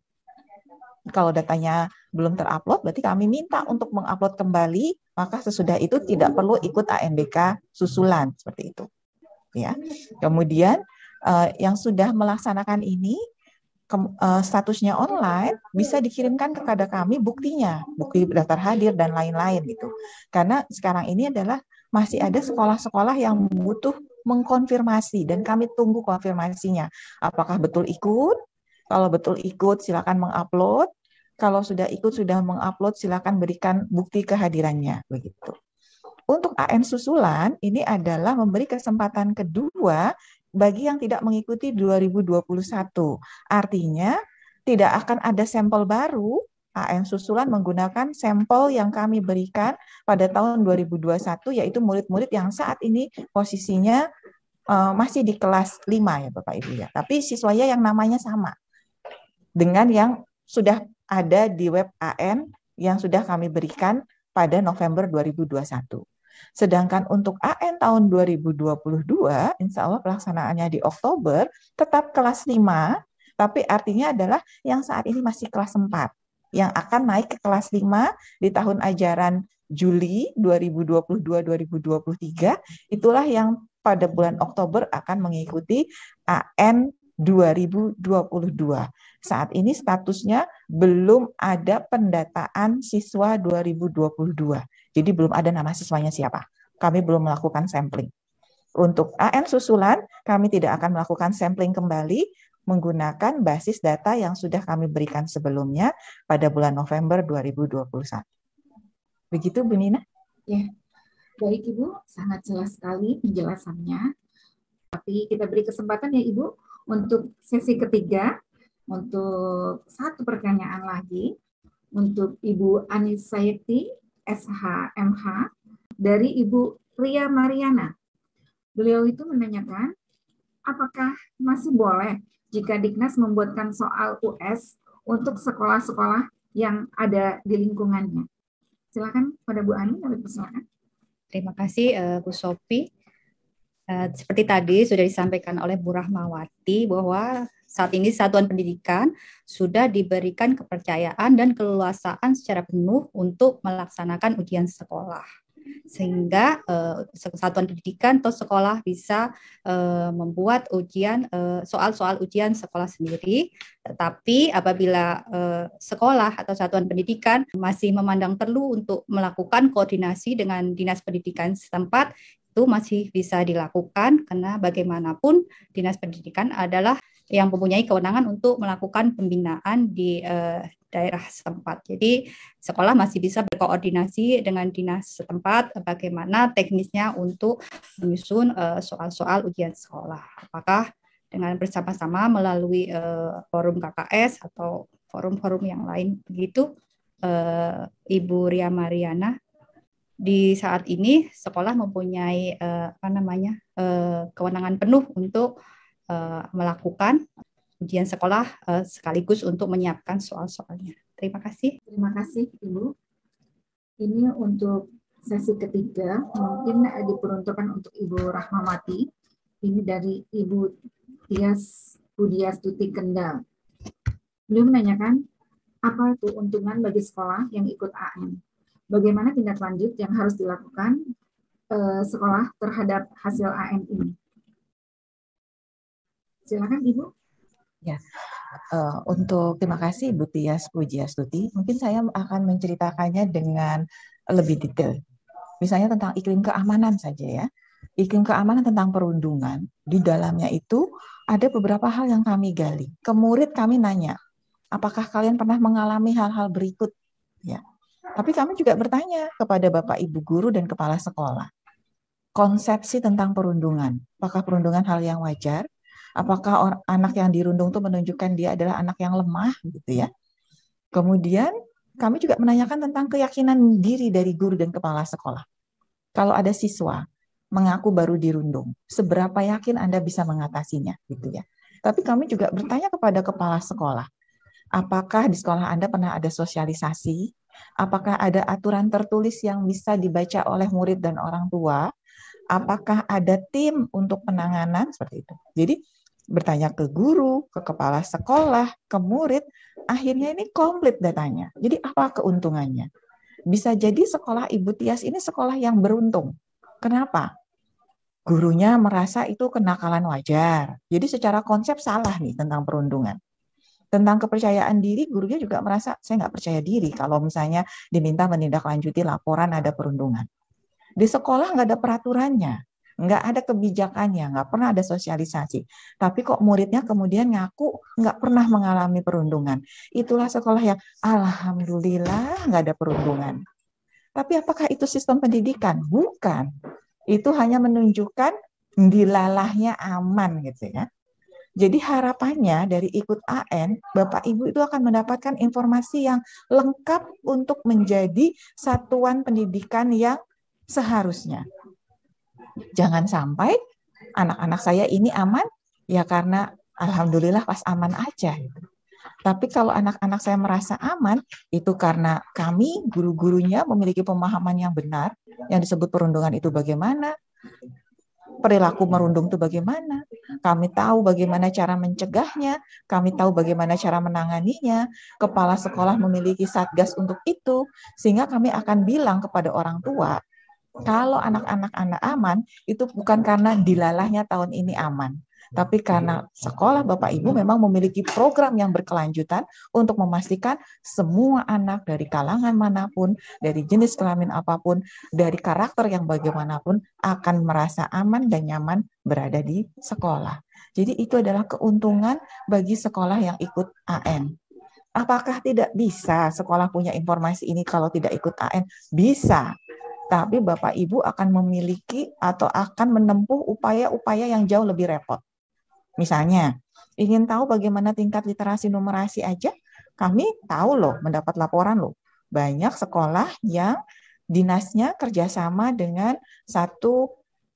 Speaker 4: Kalau datanya belum terupload, berarti kami minta untuk mengupload kembali, maka sesudah itu tidak perlu ikut A N B K susulan, seperti itu. Ya. Kemudian uh, yang sudah melaksanakan ini, ke, uh, statusnya online, bisa dikirimkan kepada kami buktinya, bukti daftar hadir dan lain-lain gitu. Karena sekarang ini adalah masih ada sekolah-sekolah yang butuh mengkonfirmasi, dan kami tunggu konfirmasinya. Apakah betul ikut? Kalau betul ikut, silakan mengupload. Kalau sudah ikut, sudah mengupload, silakan berikan bukti kehadirannya. Begitu. Untuk A N susulan, ini adalah memberi kesempatan kedua bagi yang tidak mengikuti dua ribu dua puluh satu. Artinya, tidak akan ada sampel baru. A N susulan menggunakan sampel yang kami berikan pada tahun dua ribu dua puluh satu, yaitu murid-murid yang saat ini posisinya uh, masih di kelas lima ya Bapak Ibu ya. Tapi siswanya yang namanya sama dengan yang sudah ada di web A N yang sudah kami berikan pada November dua ribu dua puluh satu. Sedangkan untuk A N tahun dua ribu dua puluh dua, insya Allah pelaksanaannya di Oktober, tetap kelas lima, tapi artinya adalah yang saat ini masih kelas empat, yang akan naik ke kelas lima di tahun ajaran Juli dua ribu dua puluh dua dua ribu dua puluh tiga, itulah yang pada bulan Oktober akan mengikuti A N dua ribu dua puluh dua. Saat ini statusnya belum ada pendataan siswa dua ribu dua puluh dua. Jadi belum ada nama siswanya siapa. Kami belum melakukan sampling. Untuk A N susulan, kami tidak akan melakukan sampling kembali menggunakan basis data yang sudah kami berikan sebelumnya pada bulan November dua ribu dua puluh satu. Begitu, Bu Nina?
Speaker 1: Ya, baik Ibu, sangat jelas sekali penjelasannya. Tapi kita beri kesempatan ya Ibu untuk sesi ketiga, untuk satu pertanyaan lagi, untuk Ibu Anissa Yekti, S H M H, dari Ibu Ria Mariana. Beliau itu menanyakan, apakah masih boleh jika Diknas membuatkan soal U S untuk sekolah-sekolah yang ada di lingkungannya? Silakan pada Bu Ani, kami persilakan.
Speaker 3: Terima kasih uh, Bu Sophie. Uh, seperti tadi sudah disampaikan oleh Bu Rahmawati bahwa saat ini satuan pendidikan sudah diberikan kepercayaan dan keleluasaan secara penuh untuk melaksanakan ujian sekolah. Sehingga uh, satuan pendidikan atau sekolah bisa uh, membuat ujian uh, soal-soal ujian sekolah sendiri. Tetapi apabila uh, sekolah atau satuan pendidikan masih memandang perlu untuk melakukan koordinasi dengan dinas pendidikan setempat, itu masih bisa dilakukan karena bagaimanapun dinas pendidikan adalah yang mempunyai kewenangan untuk melakukan pembinaan di uh, daerah setempat. Jadi sekolah masih bisa berkoordinasi dengan dinas setempat bagaimana teknisnya untuk menyusun uh, soal-soal ujian sekolah. Apakah dengan bersama-sama melalui uh, forum K K S atau forum-forum yang lain begitu, uh, Ibu Ria Mariana. Di saat ini sekolah mempunyai uh, apa namanya uh, kewenangan penuh untuk uh, melakukan ujian sekolah uh, sekaligus untuk menyiapkan soal-soalnya. Terima kasih.
Speaker 1: Terima kasih Ibu. Ini untuk sesi ketiga mungkin diperuntukkan untuk Ibu Rahmawati. Ini dari Ibu Tias Budiastuti Kendal. Beliau menanyakan apa keuntungan bagi sekolah yang ikut A N. Bagaimana tindak lanjut yang harus dilakukan uh, sekolah terhadap hasil A N ini? Silakan Ibu.
Speaker 4: Ya, uh, untuk terima kasih Bu Tias Pujiastuti. Mungkin saya akan menceritakannya dengan lebih detail. Misalnya tentang iklim keamanan saja ya. Iklim keamanan tentang perundungan, di dalamnya itu ada beberapa hal yang kami gali. Ke murid kami nanya, apakah kalian pernah mengalami hal-hal berikut? Ya. Tapi kami juga bertanya kepada Bapak Ibu guru dan kepala sekolah. Konsepsi tentang perundungan. Apakah perundungan hal yang wajar? Apakah orang, anak yang dirundung itu menunjukkan dia adalah anak yang lemah gitu ya. Kemudian kami juga menanyakan tentang keyakinan diri dari guru dan kepala sekolah. Kalau ada siswa mengaku baru dirundung, seberapa yakin Anda bisa mengatasinya gitu ya. Tapi kami juga bertanya kepada kepala sekolah, apakah di sekolah Anda pernah ada sosialisasi? Apakah ada aturan tertulis yang bisa dibaca oleh murid dan orang tua? Apakah ada tim untuk penanganan seperti itu? Jadi bertanya ke guru, ke kepala sekolah, ke murid, akhirnya ini komplit datanya. Jadi apa keuntungannya? Bisa jadi sekolah Ibu Tias ini sekolah yang beruntung. Kenapa? Gurunya merasa itu kenakalan wajar. Jadi secara konsep salah nih tentang perundungan. Tentang kepercayaan diri, gurunya juga merasa saya nggak percaya diri kalau misalnya diminta menindaklanjuti laporan ada perundungan. Di sekolah nggak ada peraturannya, nggak ada kebijakannya, nggak pernah ada sosialisasi. Tapi kok muridnya kemudian ngaku nggak pernah mengalami perundungan. Itulah sekolah yang alhamdulillah nggak ada perundungan. Tapi apakah itu sistem pendidikan? Bukan. Itu hanya menunjukkan dilalahnya aman gitu ya. Jadi harapannya dari ikut A N, Bapak Ibu itu akan mendapatkan informasi yang lengkap untuk menjadi satuan pendidikan yang seharusnya. Jangan sampai anak-anak saya ini aman, ya karena alhamdulillah pas aman aja. Tapi kalau anak-anak saya merasa aman, itu karena kami, guru-gurunya memiliki pemahaman yang benar, yang disebut perundungan itu bagaimana, perilaku merundung itu bagaimana, kami tahu bagaimana cara mencegahnya, kami tahu bagaimana cara menanganinya, kepala sekolah memiliki satgas untuk itu, sehingga kami akan bilang kepada orang tua, kalau anak-anak Anda aman, itu bukan karena dilalahnya tahun ini aman, tapi karena sekolah Bapak Ibu memang memiliki program yang berkelanjutan untuk memastikan semua anak dari kalangan manapun, dari jenis kelamin apapun, dari karakter yang bagaimanapun akan merasa aman dan nyaman berada di sekolah. Jadi itu adalah keuntungan bagi sekolah yang ikut A N. Apakah tidak bisa sekolah punya informasi ini kalau tidak ikut A N? Bisa. Tapi Bapak Ibu akan memiliki atau akan menempuh upaya-upaya yang jauh lebih repot. Misalnya, ingin tahu bagaimana tingkat literasi numerasi aja, kami tahu loh, mendapat laporan loh. Banyak sekolah yang dinasnya kerjasama dengan satu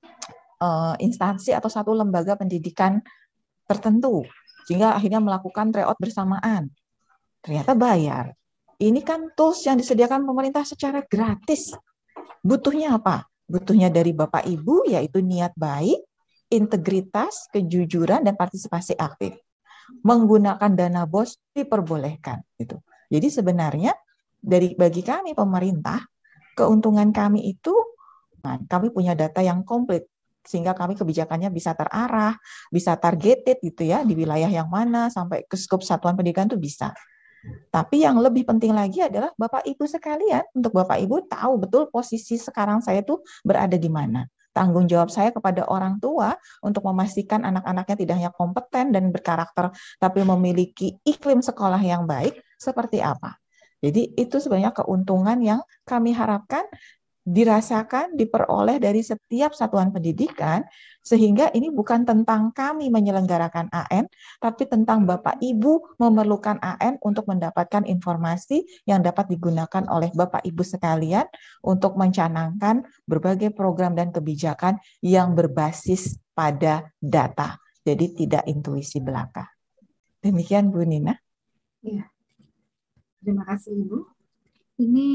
Speaker 4: uh, instansi atau satu lembaga pendidikan tertentu, sehingga akhirnya melakukan tryout bersamaan. Ternyata bayar. Ini kan tools yang disediakan pemerintah secara gratis. Butuhnya apa? Butuhnya dari Bapak Ibu, yaitu niat baik, integritas, kejujuran, dan partisipasi aktif. Menggunakan dana B O S diperbolehkan. Gitu. Jadi sebenarnya dari bagi kami pemerintah, keuntungan kami itu, nah, kami punya data yang komplit, sehingga kami kebijakannya bisa terarah, bisa targeted gitu ya, di wilayah yang mana, sampai ke skop satuan pendidikan itu bisa. Tapi yang lebih penting lagi adalah Bapak Ibu sekalian, untuk Bapak Ibu tahu betul posisi sekarang saya itu berada di mana. Tanggung jawab saya kepada orang tua untuk memastikan anak-anaknya tidak hanya kompeten dan berkarakter, tapi memiliki iklim sekolah yang baik seperti apa. Jadi itu sebenarnya keuntungan yang kami harapkan dirasakan, diperoleh dari setiap satuan pendidikan, sehingga ini bukan tentang kami menyelenggarakan A N, tapi tentang Bapak Ibu memerlukan A N untuk mendapatkan informasi yang dapat digunakan oleh Bapak Ibu sekalian untuk mencanangkan berbagai program dan kebijakan yang berbasis pada data, jadi tidak intuisi belaka. Demikian Bu Nina.
Speaker 1: Ya. Terima kasih Ibu. Ini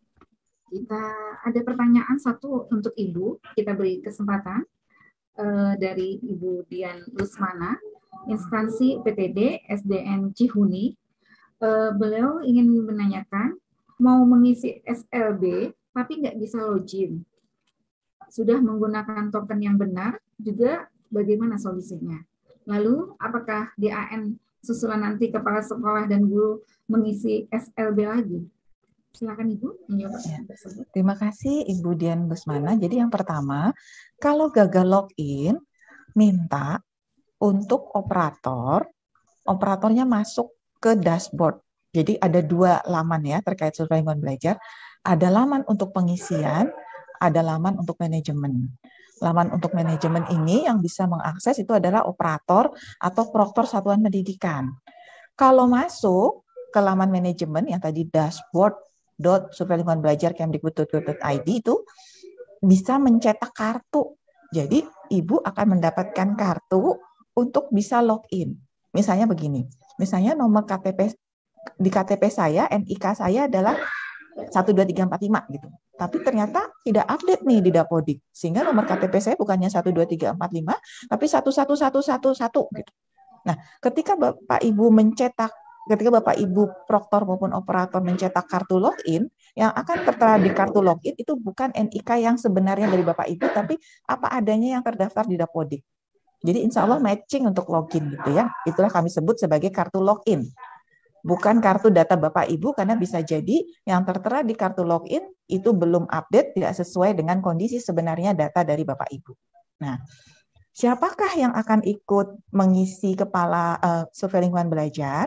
Speaker 1: kita ada pertanyaan satu untuk Ibu, kita beri kesempatan uh, dari Ibu Dian Lusmana, instansi P T D S D N Cihuni. Uh, beliau ingin menanyakan, mau mengisi S L B tapi nggak bisa login. Sudah menggunakan token yang benar, juga bagaimana solusinya? Lalu, apakah di A N susulan nanti kepala sekolah dan guru mengisi S L B lagi? Silakan Ibu menjawab
Speaker 4: ya.
Speaker 1: tersebut.
Speaker 4: Terima kasih Ibu Dian Busmana. Jadi yang pertama, kalau gagal login, minta untuk operator, operatornya masuk ke dashboard. Jadi ada dua laman ya terkait survei lingkungan belajar. Ada laman untuk pengisian, ada laman untuk manajemen. Laman untuk manajemen ini yang bisa mengakses itu adalah operator atau proktor satuan pendidikan. Kalau masuk ke laman manajemen yang tadi dashboard dot survei lingkungan belajar kemdikbud dot go dot i d itu bisa mencetak kartu. Jadi Ibu akan mendapatkan kartu untuk bisa login. Misalnya begini, misalnya nomor K T P di K T P saya, N I K saya adalah satu dua tiga empat lima gitu. Tapi ternyata tidak update nih di Dapodik. Sehingga nomor K T P saya bukannya satu dua tiga empat lima, tapi satu satu satu satu satu gitu. Nah, ketika Bapak Ibu mencetak Ketika Bapak Ibu proktor maupun operator mencetak kartu login, yang akan tertera di kartu login itu bukan N I K yang sebenarnya dari Bapak Ibu, tapi apa adanya yang terdaftar di Dapodik. Jadi insya Allah matching untuk login gitu ya. Itulah kami sebut sebagai kartu login. Bukan kartu data Bapak Ibu, karena bisa jadi yang tertera di kartu login itu belum update, tidak sesuai dengan kondisi sebenarnya data dari Bapak Ibu. Nah, siapakah yang akan ikut mengisi kepala uh, survei lingkungan belajar?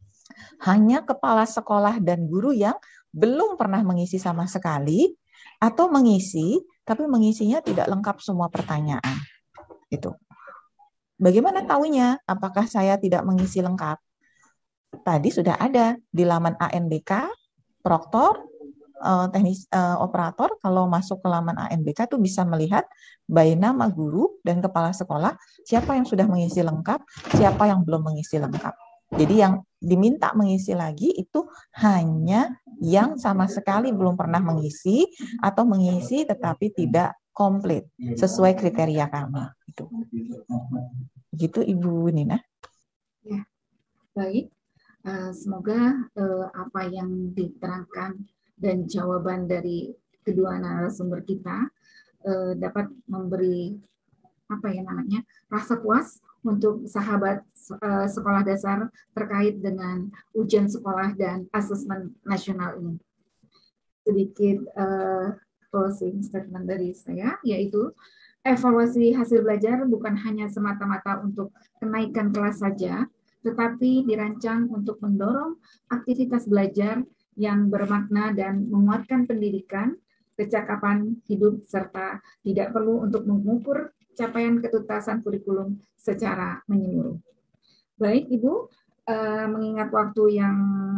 Speaker 4: Hanya kepala sekolah dan guru yang belum pernah mengisi sama sekali, atau mengisi, tapi mengisinya tidak lengkap semua pertanyaan. Itu. Bagaimana tahunya? Apakah saya tidak mengisi lengkap? Tadi sudah ada di laman A N B K, proktor, teknis uh, operator. Kalau masuk ke laman A N B K itu bisa melihat by nama guru dan kepala sekolah siapa yang sudah mengisi lengkap, siapa yang belum mengisi lengkap. Jadi yang diminta mengisi lagi itu hanya yang sama sekali belum pernah mengisi atau mengisi tetapi tidak komplit sesuai kriteria kami. Itu. Gitu Ibu Nina.
Speaker 1: Ya, baik. Uh, semoga uh, apa yang diterangkan dan jawaban dari kedua narasumber kita uh, dapat memberi apa ya namanya rasa puas untuk sahabat uh, sekolah dasar terkait dengan ujian sekolah dan asesmen nasional ini. Sedikit uh, closing statement dari saya, yaitu evaluasi hasil belajar bukan hanya semata-mata untuk kenaikan kelas saja, tetapi dirancang untuk mendorong aktivitas belajar yang bermakna dan menguatkan pendidikan, kecakapan hidup, serta tidak perlu untuk mengukur capaian ketuntasan kurikulum secara menyeluruh. Baik, Ibu, eh, mengingat waktu yang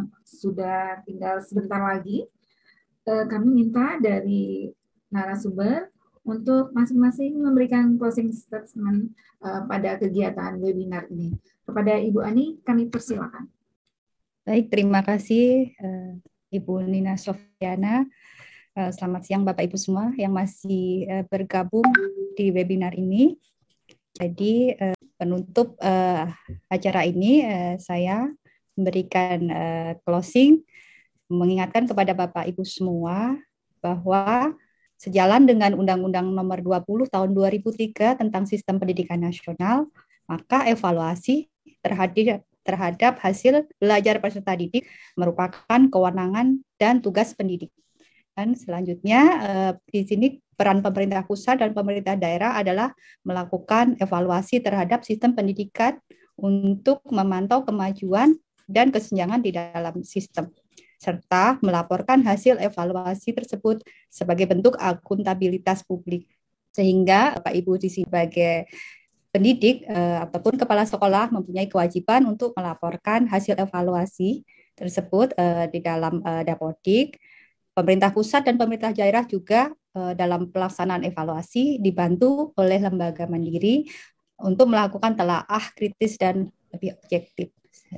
Speaker 1: sudah tinggal sebentar lagi, eh, kami minta dari narasumber untuk masing-masing memberikan closing statement uh, pada kegiatan webinar ini. Kepada Ibu Ani, kami persilakan.
Speaker 3: Baik, terima kasih uh, Ibu Nina Sofyana. Uh, selamat siang Bapak Ibu semua yang masih uh, bergabung di webinar ini. Jadi uh, penutup uh, acara ini uh, saya memberikan uh, closing, mengingatkan kepada Bapak Ibu semua bahwa sejalan dengan Undang-Undang Nomor dua puluh Tahun dua ribu tiga tentang Sistem Pendidikan Nasional, maka evaluasi terhadap terhadap hasil belajar peserta didik merupakan kewenangan dan tugas pendidik. Dan selanjutnya eh, di sini peran pemerintah pusat dan pemerintah daerah adalah melakukan evaluasi terhadap sistem pendidikan untuk memantau kemajuan dan kesenjangan di dalam sistem, serta melaporkan hasil evaluasi tersebut sebagai bentuk akuntabilitas publik. Sehingga Bapak Ibu di sini sebagai pendidik eh, ataupun kepala sekolah mempunyai kewajiban untuk melaporkan hasil evaluasi tersebut eh, di dalam eh, Dapodik. Pemerintah pusat dan pemerintah daerah juga eh, dalam pelaksanaan evaluasi dibantu oleh lembaga mandiri untuk melakukan telaah kritis dan lebih objektif.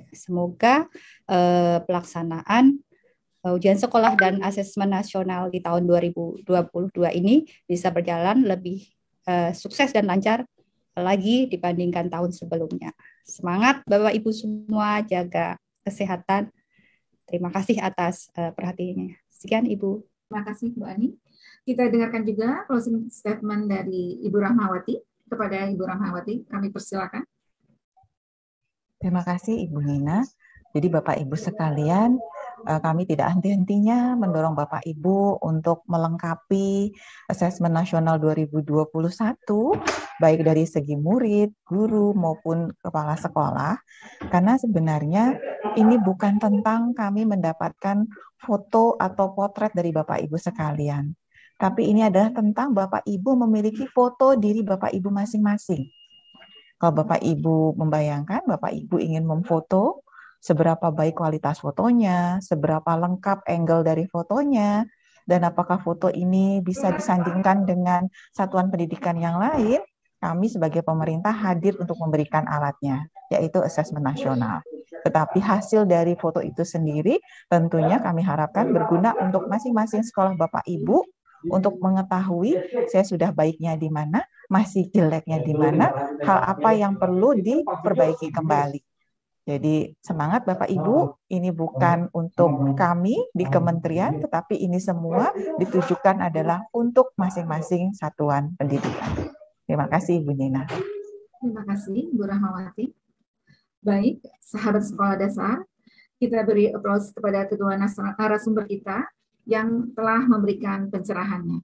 Speaker 3: Semoga eh, pelaksanaan ujian sekolah dan asesmen nasional di tahun dua ribu dua puluh dua ini bisa berjalan lebih uh, sukses dan lancar lagi dibandingkan tahun sebelumnya. Semangat Bapak Ibu semua, jaga kesehatan. Terima kasih atas uh, perhatiannya. Sekian Ibu.
Speaker 1: Terima kasih Bu Ani. Kita dengarkan juga closing statement dari Ibu Rahmawati. Kepada Ibu Rahmawati, kami persilakan.
Speaker 4: Terima kasih Ibu Nina. Jadi Bapak Ibu sekalian, kami tidak henti-hentinya mendorong Bapak Ibu untuk melengkapi asesmen nasional dua ribu dua puluh satu, baik dari segi murid, guru, maupun kepala sekolah. Karena sebenarnya ini bukan tentang kami mendapatkan foto atau potret dari Bapak Ibu sekalian. Tapi ini adalah tentang Bapak Ibu memiliki foto diri Bapak Ibu masing-masing. Kalau Bapak Ibu membayangkan, Bapak Ibu ingin memfoto, seberapa baik kualitas fotonya, seberapa lengkap angle dari fotonya, dan apakah foto ini bisa disandingkan dengan satuan pendidikan yang lain, kami sebagai pemerintah hadir untuk memberikan alatnya, yaitu asesmen nasional. Tetapi hasil dari foto itu sendiri tentunya kami harapkan berguna untuk masing-masing sekolah Bapak Ibu untuk mengetahui saya sudah baiknya di mana, masih jeleknya di mana, hal apa yang perlu diperbaiki kembali. Jadi semangat Bapak Ibu, ini bukan untuk kami di kementerian, tetapi ini semua ditujukan adalah untuk masing-masing satuan pendidikan. Terima kasih Ibu Nina.
Speaker 1: Terima kasih Bu Rahmawati. Baik, sahabat sekolah dasar, kita beri aplaus kepada kedua narasumber kita yang telah memberikan pencerahannya.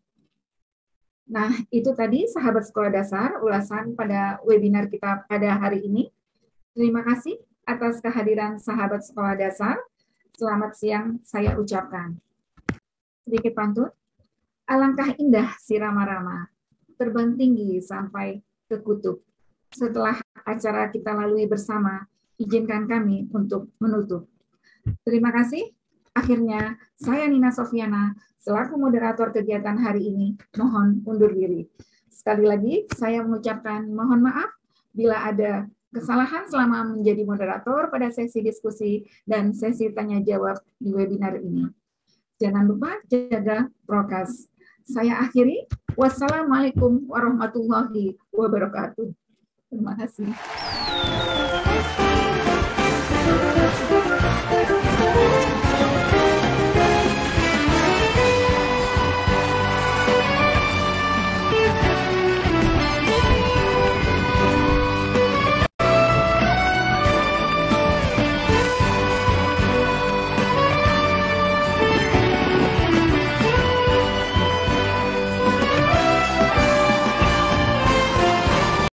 Speaker 1: Nah, itu tadi sahabat sekolah dasar, ulasan pada webinar kita pada hari ini. Terima kasih atas kehadiran sahabat sekolah dasar. Selamat siang saya ucapkan. Sedikit pantun. Alangkah indah si Rama-Rama, terbang tinggi sampai ke kutub. Setelah acara kita lalui bersama, izinkan kami untuk menutup. Terima kasih. Akhirnya, saya Nina Sofyana, selaku moderator kegiatan hari ini, mohon undur diri. Sekali lagi, saya mengucapkan mohon maaf bila ada kesalahan selama menjadi moderator pada sesi diskusi dan sesi tanya jawab di webinar ini. Jangan lupa jaga prokes. Saya akhiri. Wassalamualaikum warahmatullahi wabarakatuh. Terima kasih.